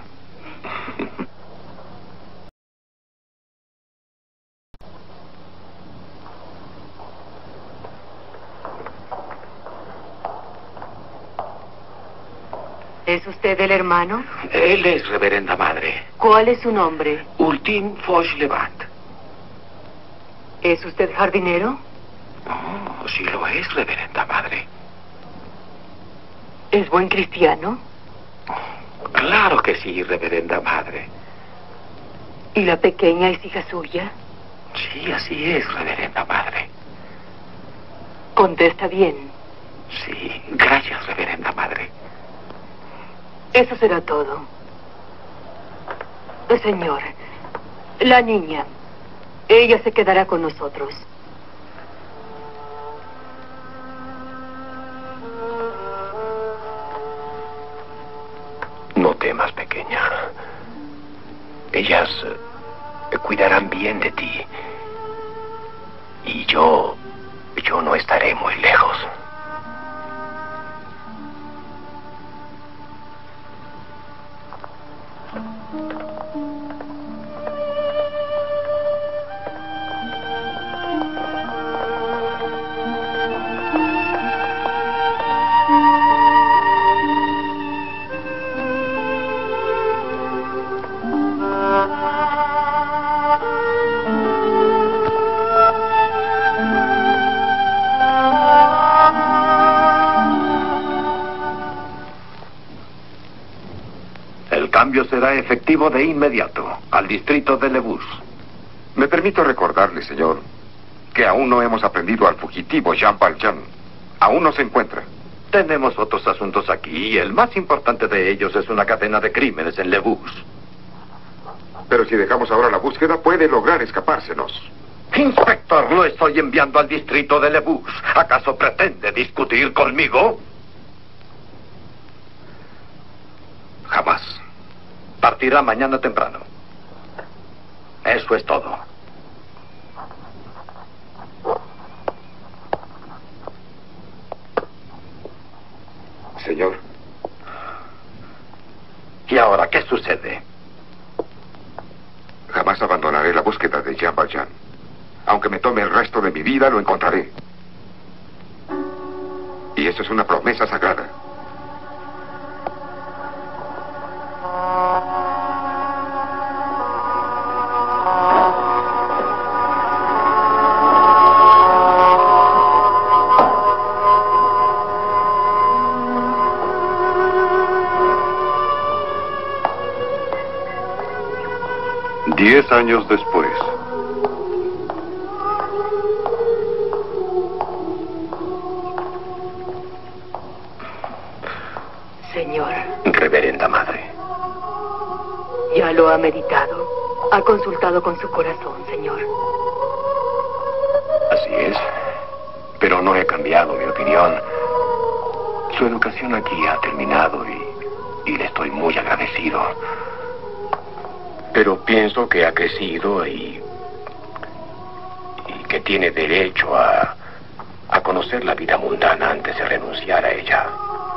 ¿Es usted el hermano? Él es, reverenda madre. ¿Cuál es su nombre? Ultim Fauchelevent. ¿Es usted jardinero? Oh, sí lo es, reverenda madre. ¿Es buen cristiano? Claro que sí, reverenda madre. ¿Y la pequeña es hija suya? Sí, así es, reverenda madre. ¿Contesta bien? Sí, gracias, reverenda madre. Eso será todo. Señor, la niña, ella se quedará con nosotros. No temas, pequeña. Ellas cuidarán bien de ti. Y yo no estaré muy lejos. El cambio será efectivo de inmediato al distrito de Lebus. Me permito recordarle, señor, que aún no hemos aprendido al fugitivo Jean Valjean. Aún no se encuentra. Tenemos otros asuntos aquí y el más importante de ellos es una cadena de crímenes en Lebus. Pero si dejamos ahora la búsqueda, puede lograr escapársenos. Inspector, lo estoy enviando al distrito de Lebus. ¿Acaso pretende discutir conmigo? Jamás. Partirá mañana temprano. Eso es todo. Señor. ¿Y ahora qué sucede? Jamás abandonaré la búsqueda de Jean Valjean. Aunque me tome el resto de mi vida, lo encontraré. Y eso es una promesa sagrada. Diez años después. Señor. Reverenda madre. Ya lo ha meditado. Ha consultado con su corazón, señor. Así es. Pero no he cambiado mi opinión. Su educación aquí ha terminado y le estoy muy agradecido. Pero pienso que ha crecido y que tiene derecho a conocer la vida mundana antes de renunciar a ella.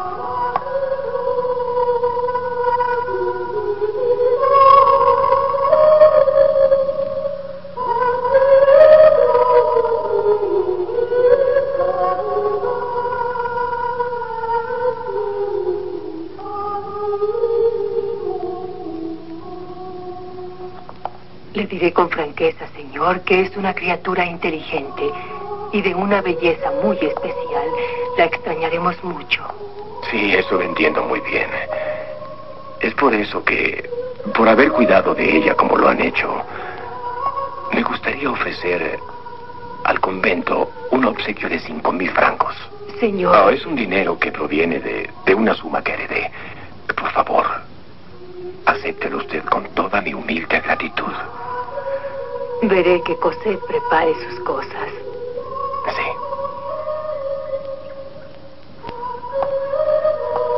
Le diré con franqueza, señor, que es una criatura inteligente y de una belleza muy especial. La extrañaremos mucho. Sí, eso lo entiendo muy bien. Es por eso que, por haber cuidado de ella como lo han hecho, me gustaría ofrecer al convento un obsequio de 5.000 francos. Señor. Es un dinero que proviene de una suma que heredé. Por favor, acéptelo usted con toda mi humilde gratitud. Veré que Cosette prepare sus cosas. Sí.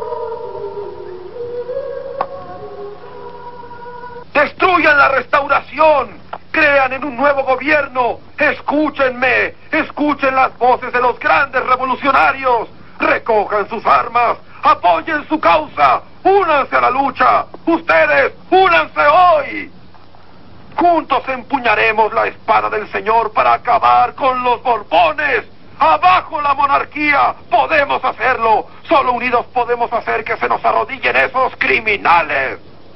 ¡Destruyan la restauración! ¡Crean en un nuevo gobierno! ¡Escúchenme! ¡Escuchen las voces de los grandes revolucionarios! ¡Recojan sus armas! ¡Apoyen su causa! ¡Únanse a la lucha! ¡Ustedes, únanse hoy! Juntos empuñaremos la espada del Señor para acabar con los Borbones. ¡Abajo la monarquía! ¡Podemos hacerlo! Solo unidos podemos hacer que se nos arrodillen esos criminales.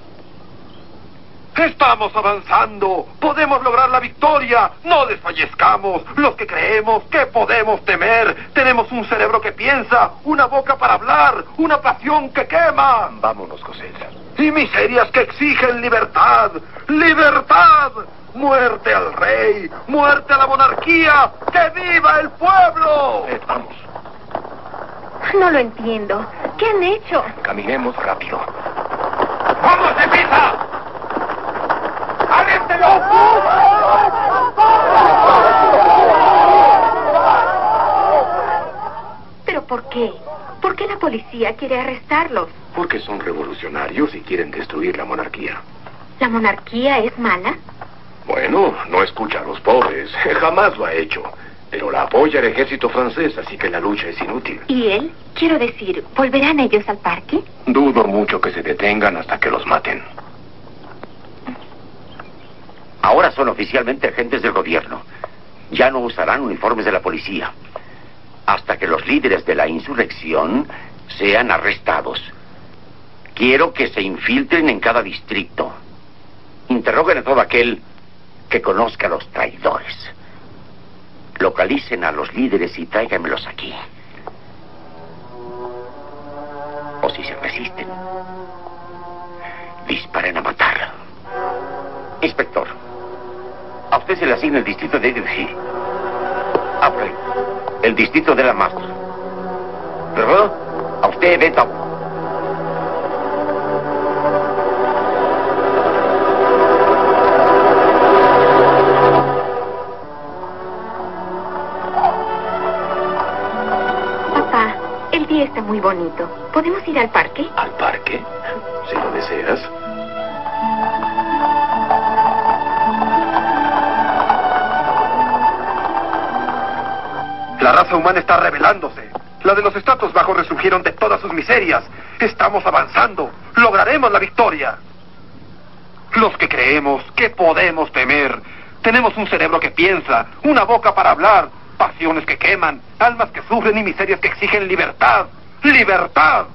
Estamos avanzando. Podemos lograr la victoria. No desfallezcamos. Los que creemos, ¿qué podemos temer? Tenemos un cerebro que piensa, una boca para hablar, una pasión que quema. Vámonos, José. Y miserias que exigen libertad. ¡Libertad! ¡Muerte al rey! ¡Muerte a la monarquía! ¡Que viva el pueblo! Vamos. No lo entiendo. ¿Qué han hecho? Caminemos rápido. ¡Vamos, deprisa! ¡Arréstelo! ¿Pero por qué? ¿Por qué la policía quiere arrestarlos? Porque son revolucionarios y quieren destruir la monarquía. ¿La monarquía es mala? Bueno, no escucha a los pobres. Jamás lo ha hecho. Pero la apoya el ejército francés, así que la lucha es inútil. ¿Y él? Quiero decir, ¿volverán ellos al parque? Dudo mucho que se detengan hasta que los maten. Ahora son oficialmente agentes del gobierno. Ya no usarán uniformes de la policía. Hasta que los líderes de la insurrección sean arrestados. Quiero que se infiltren en cada distrito. Interroguen a todo aquel que conozca a los traidores. Localicen a los líderes y tráiganmelos aquí. O si se resisten, disparen a matar. Inspector, a usted se le asigna el distrito de Edurgi. Après, el distrito de la Mastre. Pero a usted, Beta. Papá, el día está muy bonito. ¿Podemos ir al parque? ¿Al parque? Si lo deseas. La raza humana está rebelándose. La de los estratos bajos resurgieron de todas sus miserias. Estamos avanzando. Lograremos la victoria. Los que creemos, ¿qué podemos temer? Tenemos un cerebro que piensa, una boca para hablar, pasiones que queman, almas que sufren y miserias que exigen libertad. ¡Libertad!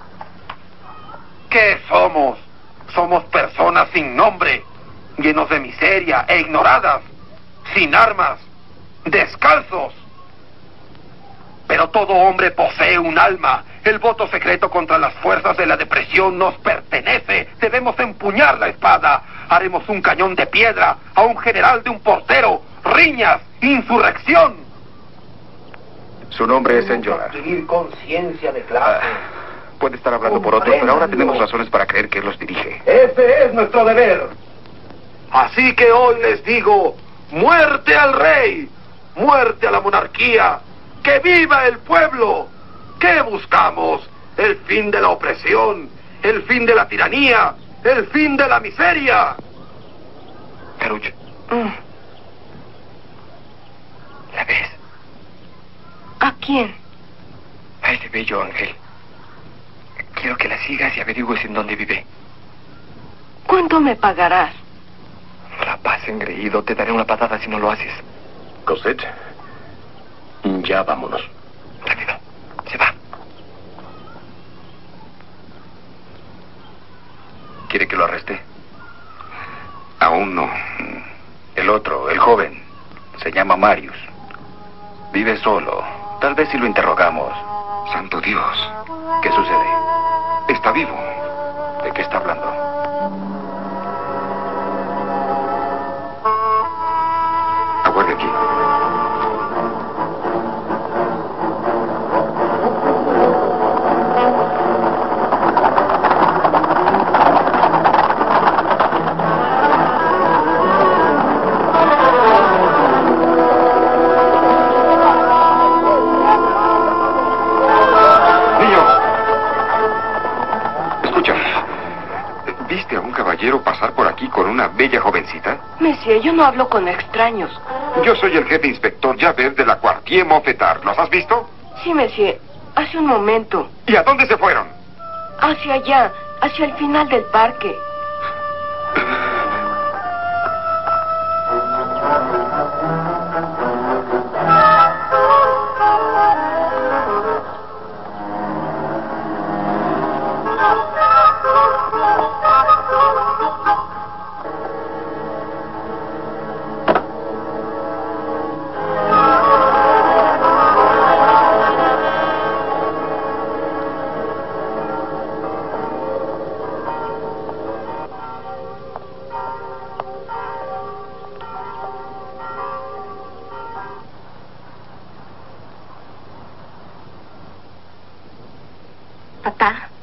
¿Qué somos? Somos personas sin nombre, llenos de miseria e ignoradas, sin armas, descalzos. Pero todo hombre posee un alma. El voto secreto contra las fuerzas de la depresión nos pertenece. Debemos empuñar la espada. Haremos un cañón de piedra a un general de un portero. Riñas, insurrección. Su nombre es Enjolras. Adquirir conciencia de clase. Puede estar hablando por otros, pero ahora tenemos razones para creer que él los dirige. Ese es nuestro deber. Así que hoy les digo, muerte al rey, muerte a la monarquía. ¡Que viva el pueblo! ¿Qué buscamos? El fin de la opresión, el fin de la tiranía, el fin de la miseria. Caruch. ¿La ves? ¿A quién? A ese bello ángel. Quiero que la sigas y averigües en dónde vive. ¿Cuánto me pagarás? No la pases engreído. Te daré una patada si no lo haces. Cosette, ya vámonos. Rápido. Se va. ¿Quiere que lo arreste? Aún no. El otro, el joven, se llama Marius. Vive solo. Tal vez si lo interrogamos. Santo Dios. ¿Qué sucede? Está vivo. ¿De qué está hablando? Aguarde aquí. caballero pasar por aquí con una bella jovencita? Monsieur, yo no hablo con extraños. Yo soy el jefe inspector Javert de la Quartier Moffetard. ¿Los has visto? Sí, monsieur. Hace un momento. ¿Y a dónde se fueron? Hacia allá, hacia el final del parque. Papá.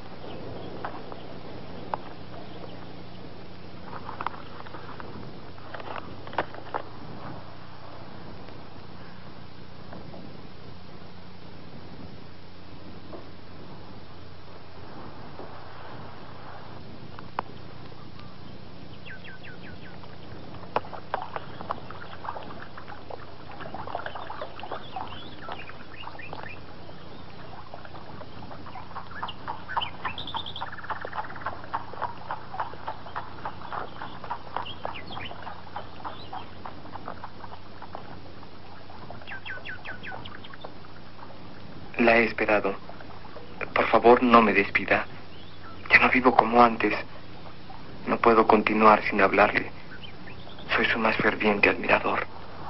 La he esperado. Por favor, no me despida. Ya no vivo como antes. No puedo continuar sin hablarle. Soy su más ferviente admirador.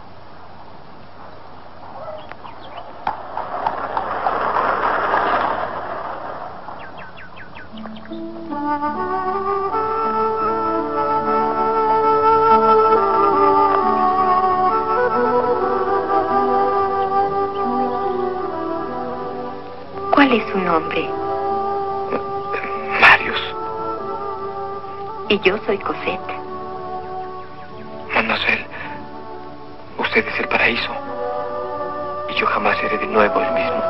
¿Cuál es su nombre? Marius. Y yo soy Cosette. Mademoiselle, usted es el paraíso. Y yo jamás seré de nuevo el mismo.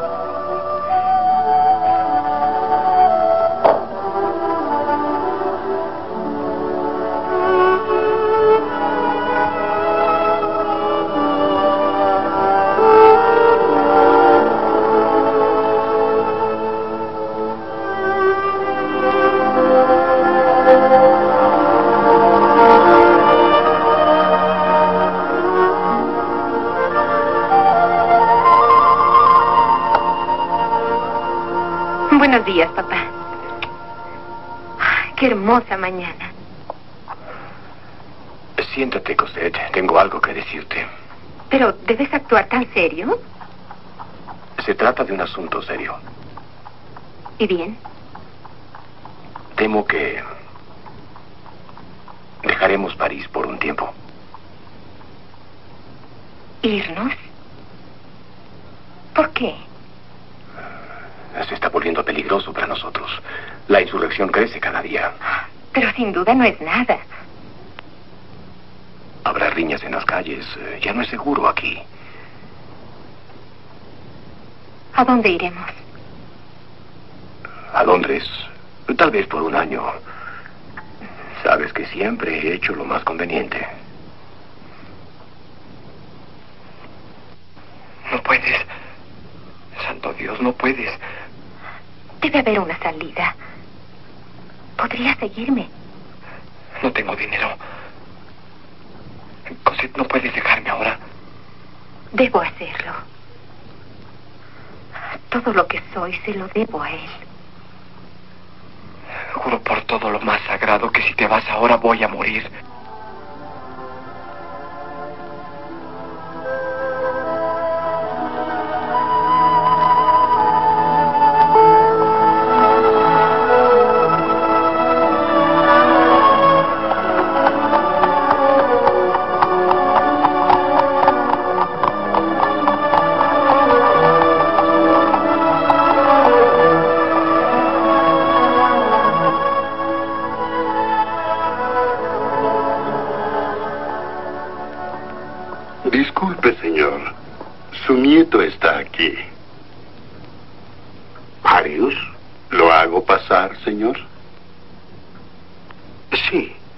Buenos días, papá. Qué hermosa mañana. Siéntate, Cosette. Tengo algo que decirte. Pero, ¿debes actuar tan serio? Se trata de un asunto serio. ¿Y bien? Temo que dejaremos París por un tiempo. ¿Irnos? ¿Por qué? Se está volviendo peligroso para nosotros. La insurrección crece cada día. Pero sin duda no es nada. Habrá riñas en las calles. Ya no es seguro aquí. ¿A dónde iremos? A Londres. Tal vez por un año. Sabes que siempre he hecho lo más conveniente. No puedes. Santo Dios, no puedes. Debe haber una salida. ¿Podría seguirme? No tengo dinero. Cosette, no puedes dejarme ahora. Debo hacerlo. Todo lo que soy se lo debo a él. Juro por todo lo más sagrado que si te vas ahora voy a morir. Disculpe, señor. Su nieto está aquí. ¿Marius? ¿Lo hago pasar, señor? Sí,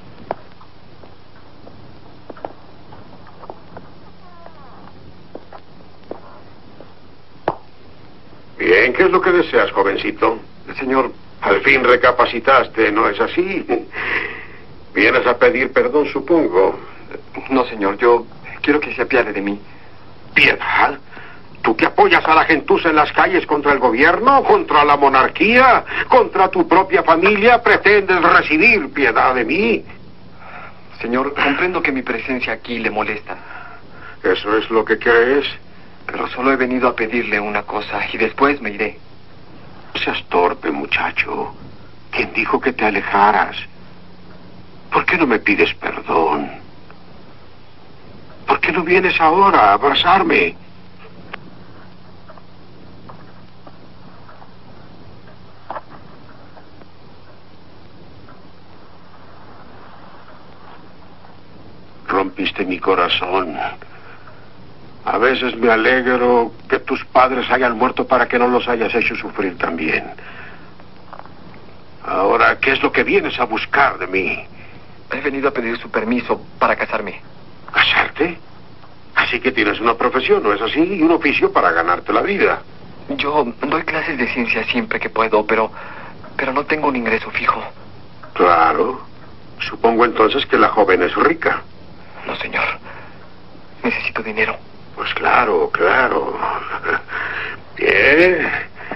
¿Qué es lo que deseas, jovencito? Señor... Al fin recapacitaste, ¿no es así? Vienes a pedir perdón, supongo. No, señor, yo quiero que se apiade de mí. ¿Piedad? ¿Tú que apoyas a la gentuza en las calles contra el gobierno, contra la monarquía, contra tu propia familia, pretendes recibir piedad de mí? Señor, comprendo que mi presencia aquí le molesta. ¿Eso es lo que crees? Pero solo he venido a pedirle una cosa y después me iré. Seas torpe, muchacho. ¿Quién dijo que te alejaras? ¿Por qué no me pides perdón? ¿Por qué no vienes ahora a abrazarme? Rompiste mi corazón. A veces me alegro que tus padres hayan muerto para que no los hayas hecho sufrir también. Ahora, ¿qué es lo que vienes a buscar de mí? He venido a pedir su permiso para casarme. ¿Casarte? Así que tienes una profesión, ¿no es así? Y un oficio para ganarte la vida. Yo doy clases de ciencia siempre que puedo, pero no tengo un ingreso fijo. Claro. Supongo entonces que la joven es rica. No, señor. Necesito dinero. Pues claro, claro. Bien.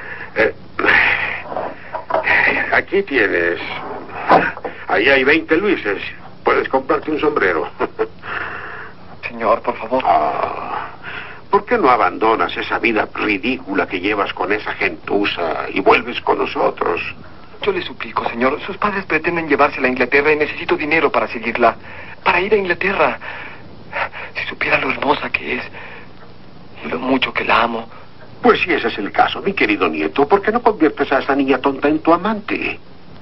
Aquí tienes. Ahí hay 20 luises. Puedes comprarte un sombrero. Señor, por favor. ¿Por qué no abandonas esa vida ridícula que llevas con esa gentuza y vuelves con nosotros? Yo le suplico, señor. Sus padres pretenden llevársela a Inglaterra y necesito dinero para seguirla. Para ir a Inglaterra. Si supiera lo hermosa que es y lo mucho que la amo. Pues si ese es el caso, mi querido nieto, ¿por qué no conviertes a esa niña tonta en tu amante?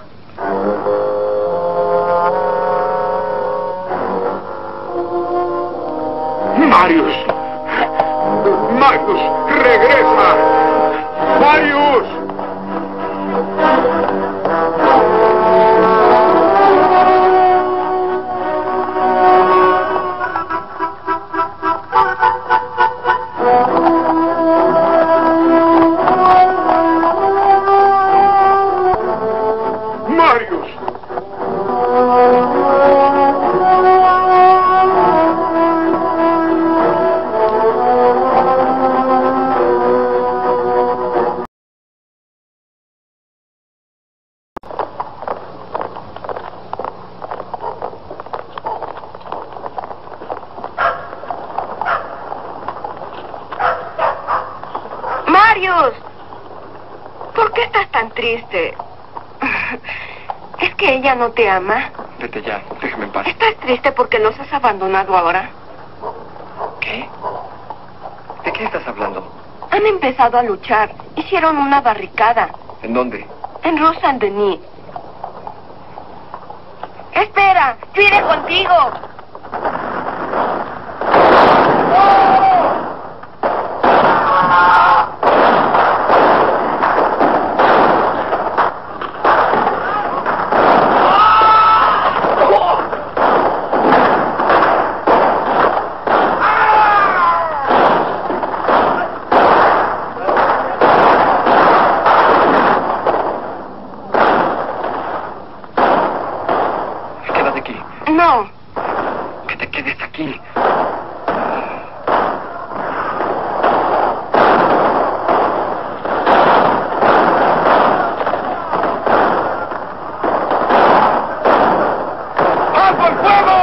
¡Marius! ¡Marius! ¡Regresa! ¡Marius! ¿Por qué estás tan triste? ¿Es que ella no te ama? Vete ya, déjame en paz. ¿Estás triste porque nos has abandonado ahora? ¿Qué? ¿De qué estás hablando? Han empezado a luchar. Hicieron una barricada. ¿En dónde? En Rue Saint-Denis. ¡Espera! ¡Yo iré contigo! No. Que te quedes aquí. ¡Alto el fuego!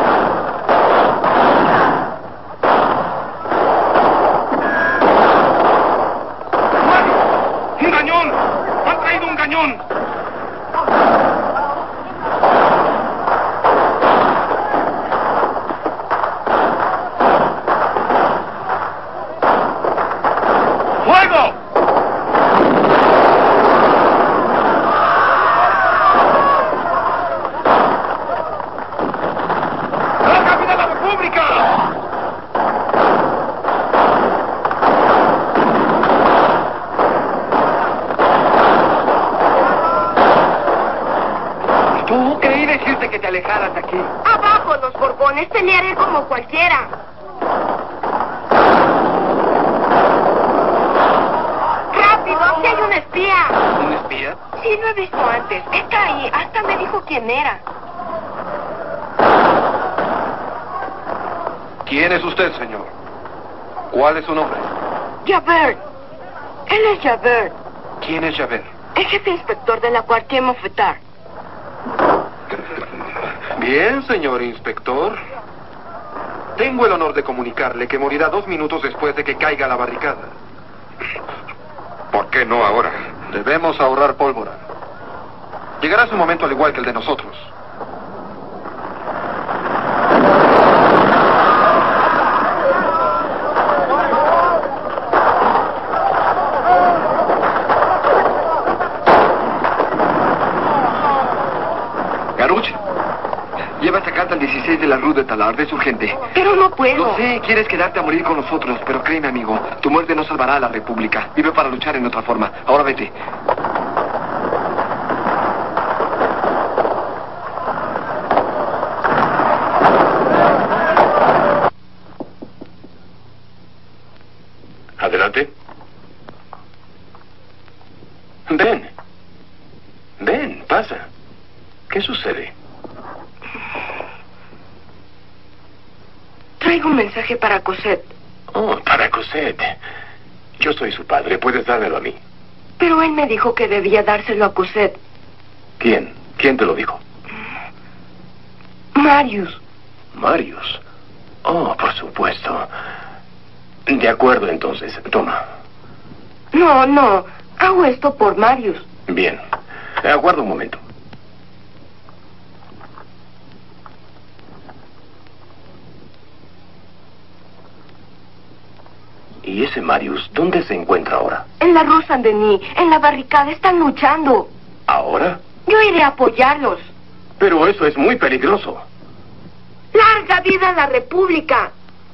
¡Un cañón! ¡Han traído un cañón! Tú creí decirte que te alejaras de aquí. Abajo los Borbones, pelearé como cualquiera. ¡Rápido! ¡Sí hay un espía! ¿Un espía? Sí, lo he visto antes. Está ahí. Hasta me dijo quién era. ¿Quién es usted, señor? ¿Cuál es su nombre? Javert. Él es Javert. ¿Quién es Javert? El jefe inspector de la Quartier Mouffetard. Bien, señor inspector. Tengo el honor de comunicarle que morirá 2 minutos después de que caiga la barricada. ¿Por qué no ahora? Debemos ahorrar pólvora. Llegará su momento al igual que el de nosotros. Garuch, lleva esta carta al 16 de la Rue de Tallard, es urgente. Pero no puedo. Lo sé, quieres quedarte a morir con nosotros, pero créeme, amigo, tu muerte no salvará a la República. Vive para luchar en otra forma. Ahora vete. Adelante. Ven. Ven, pasa. ¿Qué sucede? Traigo un mensaje para Cosette. Oh, para Cosette. Yo soy su padre, puedes dármelo a mí. Pero él me dijo que debía dárselo a Cosette. ¿Quién? ¿Quién te lo dijo? Marius. Marius. Oh, por supuesto. De acuerdo, entonces. Toma. No. Hago esto por Marius. Bien. Aguarda un momento. ¿Y ese Marius dónde se encuentra ahora? En la Rue Saint-Denis, en la barricada, están luchando. ¿Ahora? Yo iré a apoyarlos. Pero eso es muy peligroso. ¡Larga vida a la República!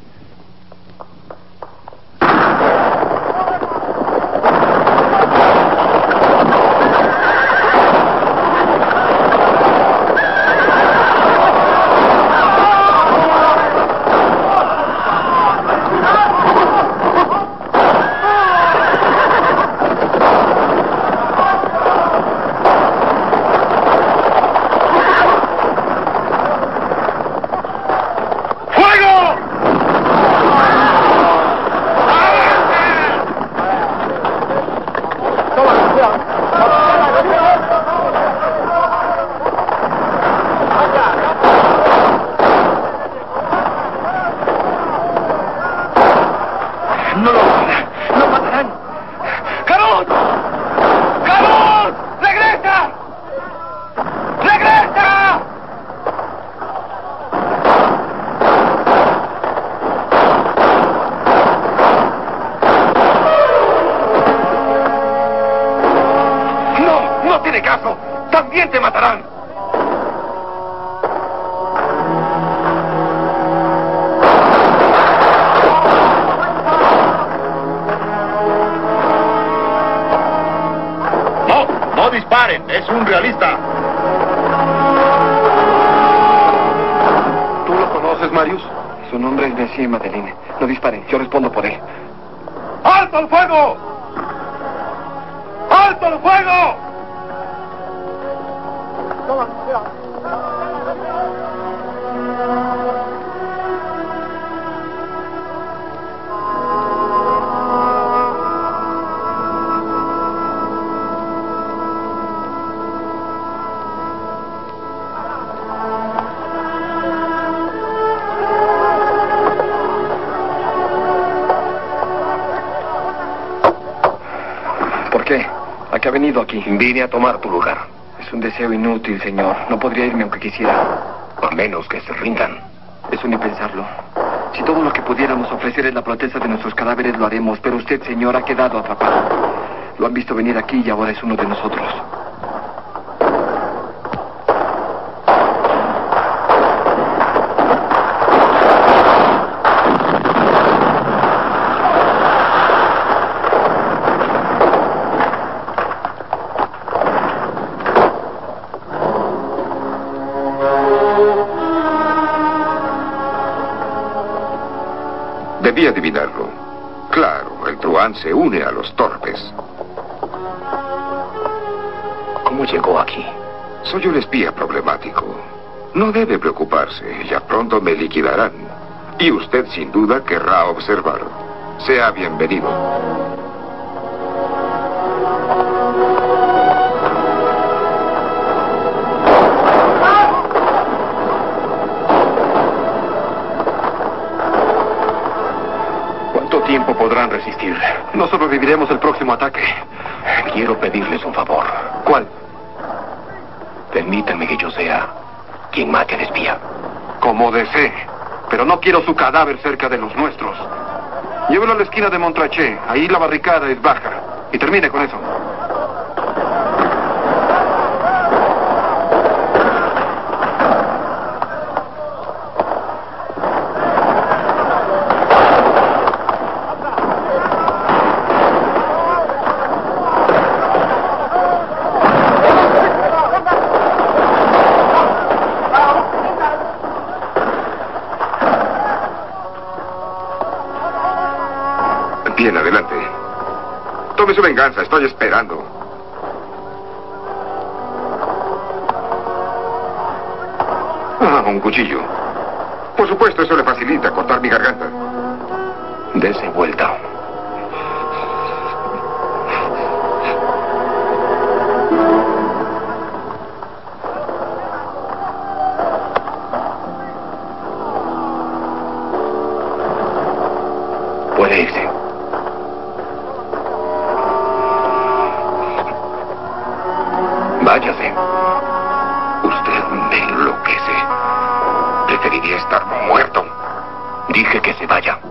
También te matarán. No disparen, es un realista. ¿Tú lo conoces, Marius? Su nombre es Monsieur Madeleine. No disparen, yo respondo por él. ¡Alto el fuego! ¡Alto el fuego! ¿Por qué? ¿A qué ha venido aquí? Vine a tomar tu lugar. Es un deseo inútil, señor. No podría irme aunque quisiera. A menos que se rindan. Eso ni pensarlo. Si todo lo que pudiéramos ofrecer es la protesta de nuestros cadáveres, lo haremos. Pero usted, señor, ha quedado atrapado. Lo han visto venir aquí y ahora es uno de nosotros. Debí adivinarlo. Claro, el truán se une a los torpes. ¿Cómo llegó aquí? Soy un espía problemático. No debe preocuparse. Ya pronto me liquidarán. Y usted sin duda querrá observar. Sea bienvenido. ¿Cuánto tiempo podrán resistir? No sobreviviremos el próximo ataque. Quiero pedirles un favor. ¿Cuál? Permítanme que yo sea quien mate al espía. Como desee. Pero no quiero su cadáver cerca de los nuestros. Llévelo a la esquina de Montrachet. Ahí la barricada es baja. Y termine con eso. Bien, adelante. Tome su venganza, estoy esperando. Ah, un cuchillo. Por supuesto, eso le facilita cortar mi garganta. Dese vuelta. Puede irse. Váyase. Usted me enloquece. Preferiría estar muerto. Dije que se vaya.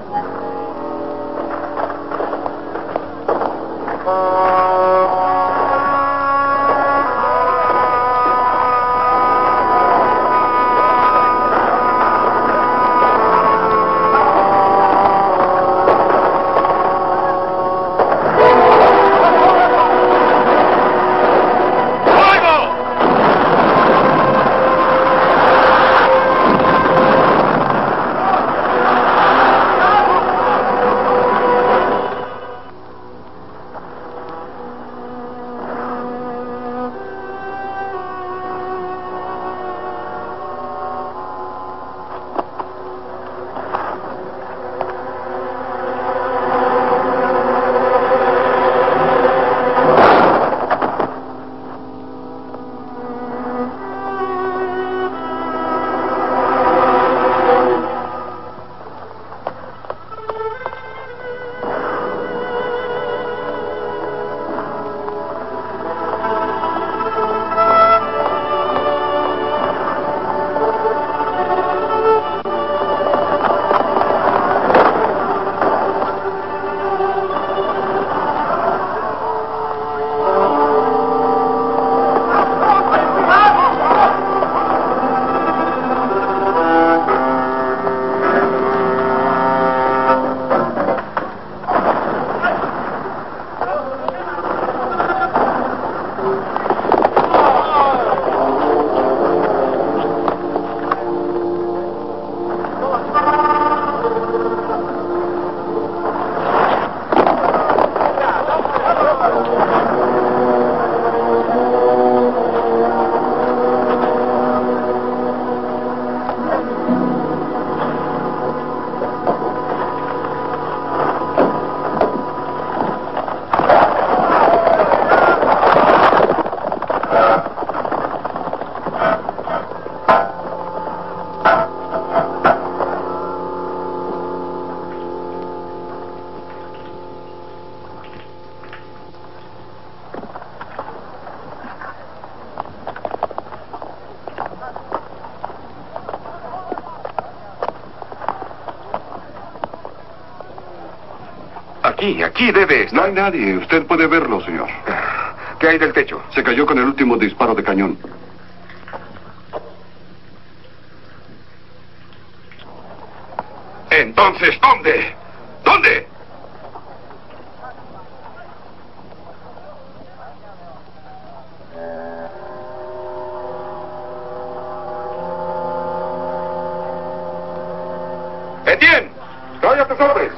Aquí debe estar. No hay nadie. Usted puede verlo, señor. ¿Qué hay del techo? Se cayó con el último disparo de cañón. Entonces, ¿dónde? ¿Dónde? ¡Etienne! ¡Trae a tus hombres!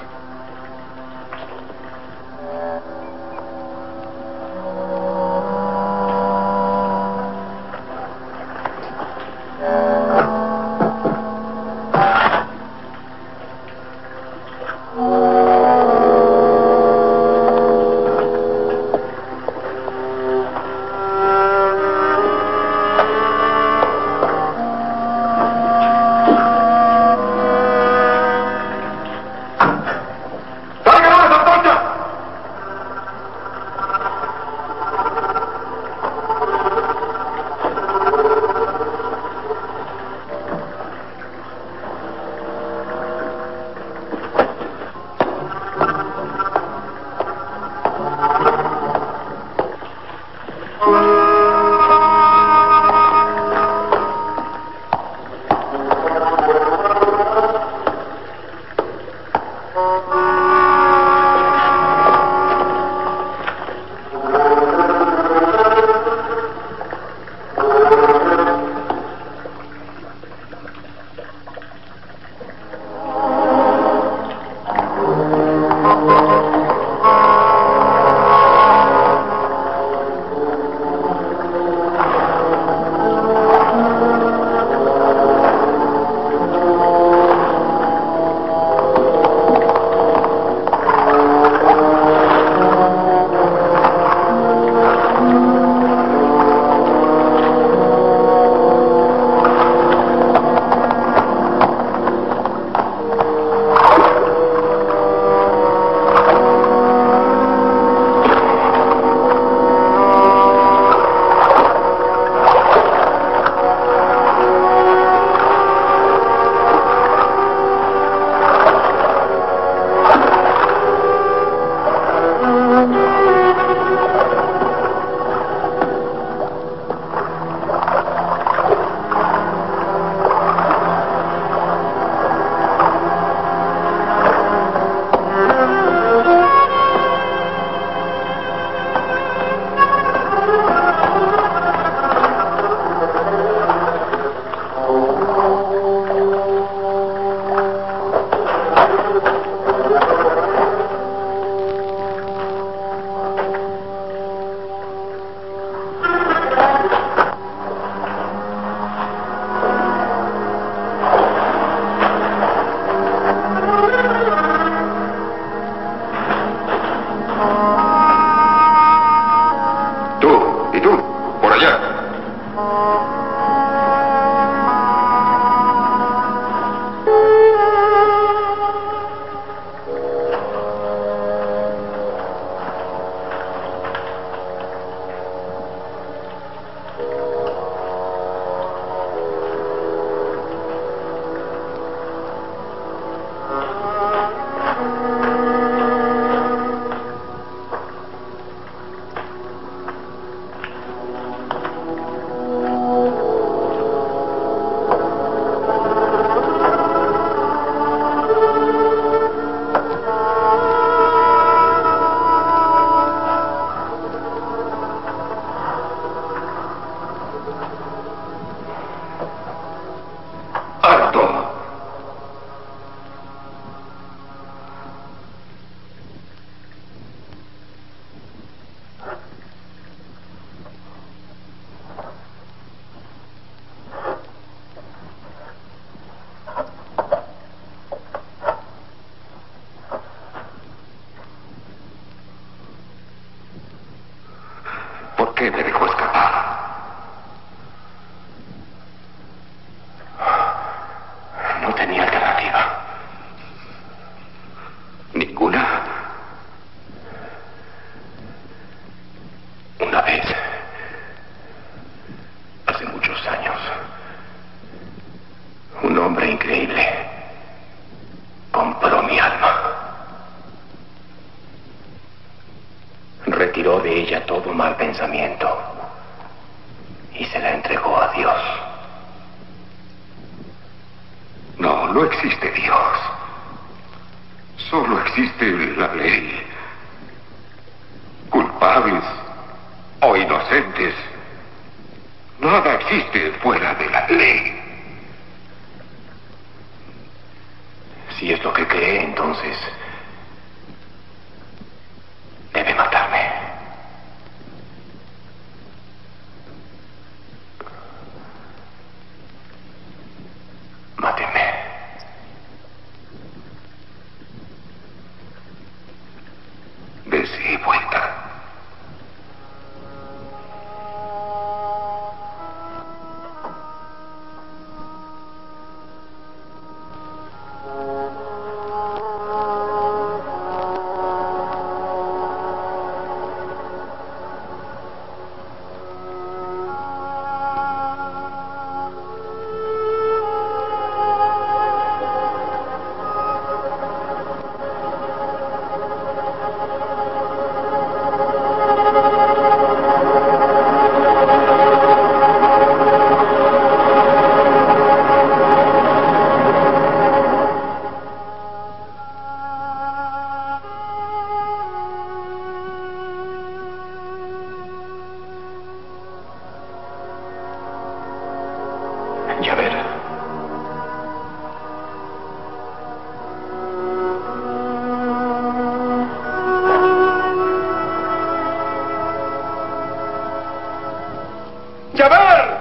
qué me dejó escapar? No tenía alternativa. ¿Ninguna? Una vez, hace muchos años, un hombre increíble compró mi alma. Retiró de ella todo mal pensamiento y se la entregó a Dios. No, no existe Dios. Solo existe la ley. Culpables o inocentes. Nada existe fuera de la ley. Si es lo que cree, entonces debe matarme. Javert. ¡Javert!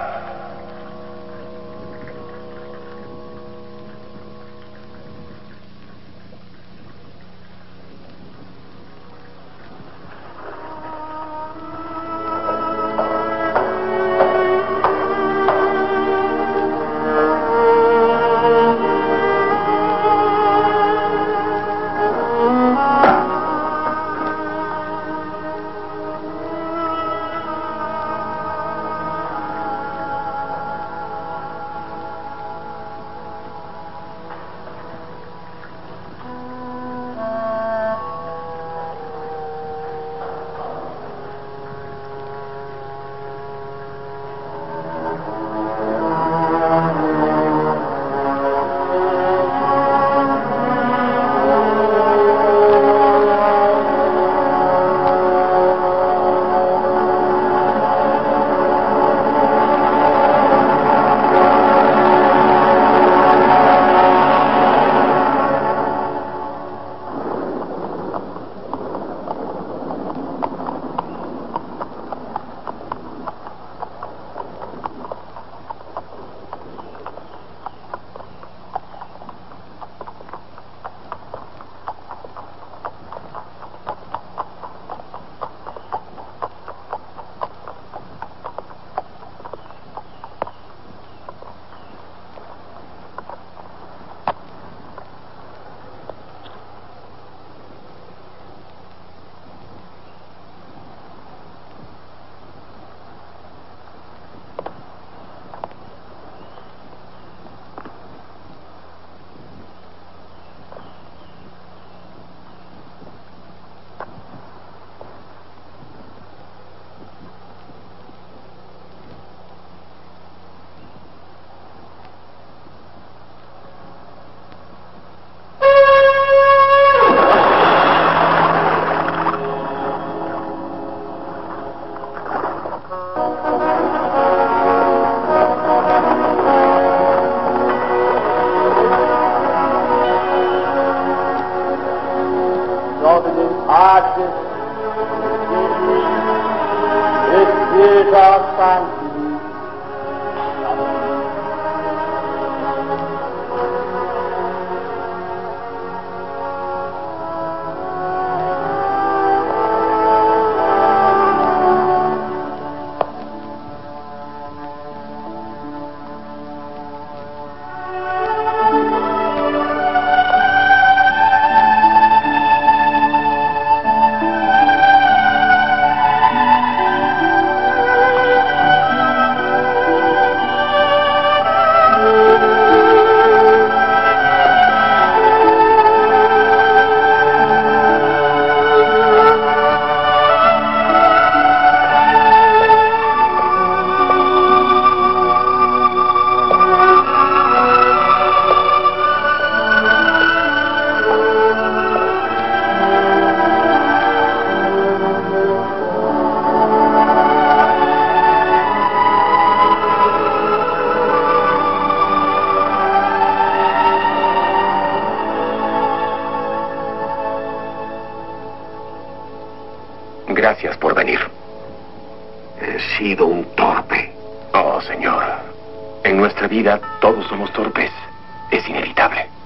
Gracias por venir. He sido un torpe. Oh, señor. En nuestra vida todos somos torpes. Es inevitable.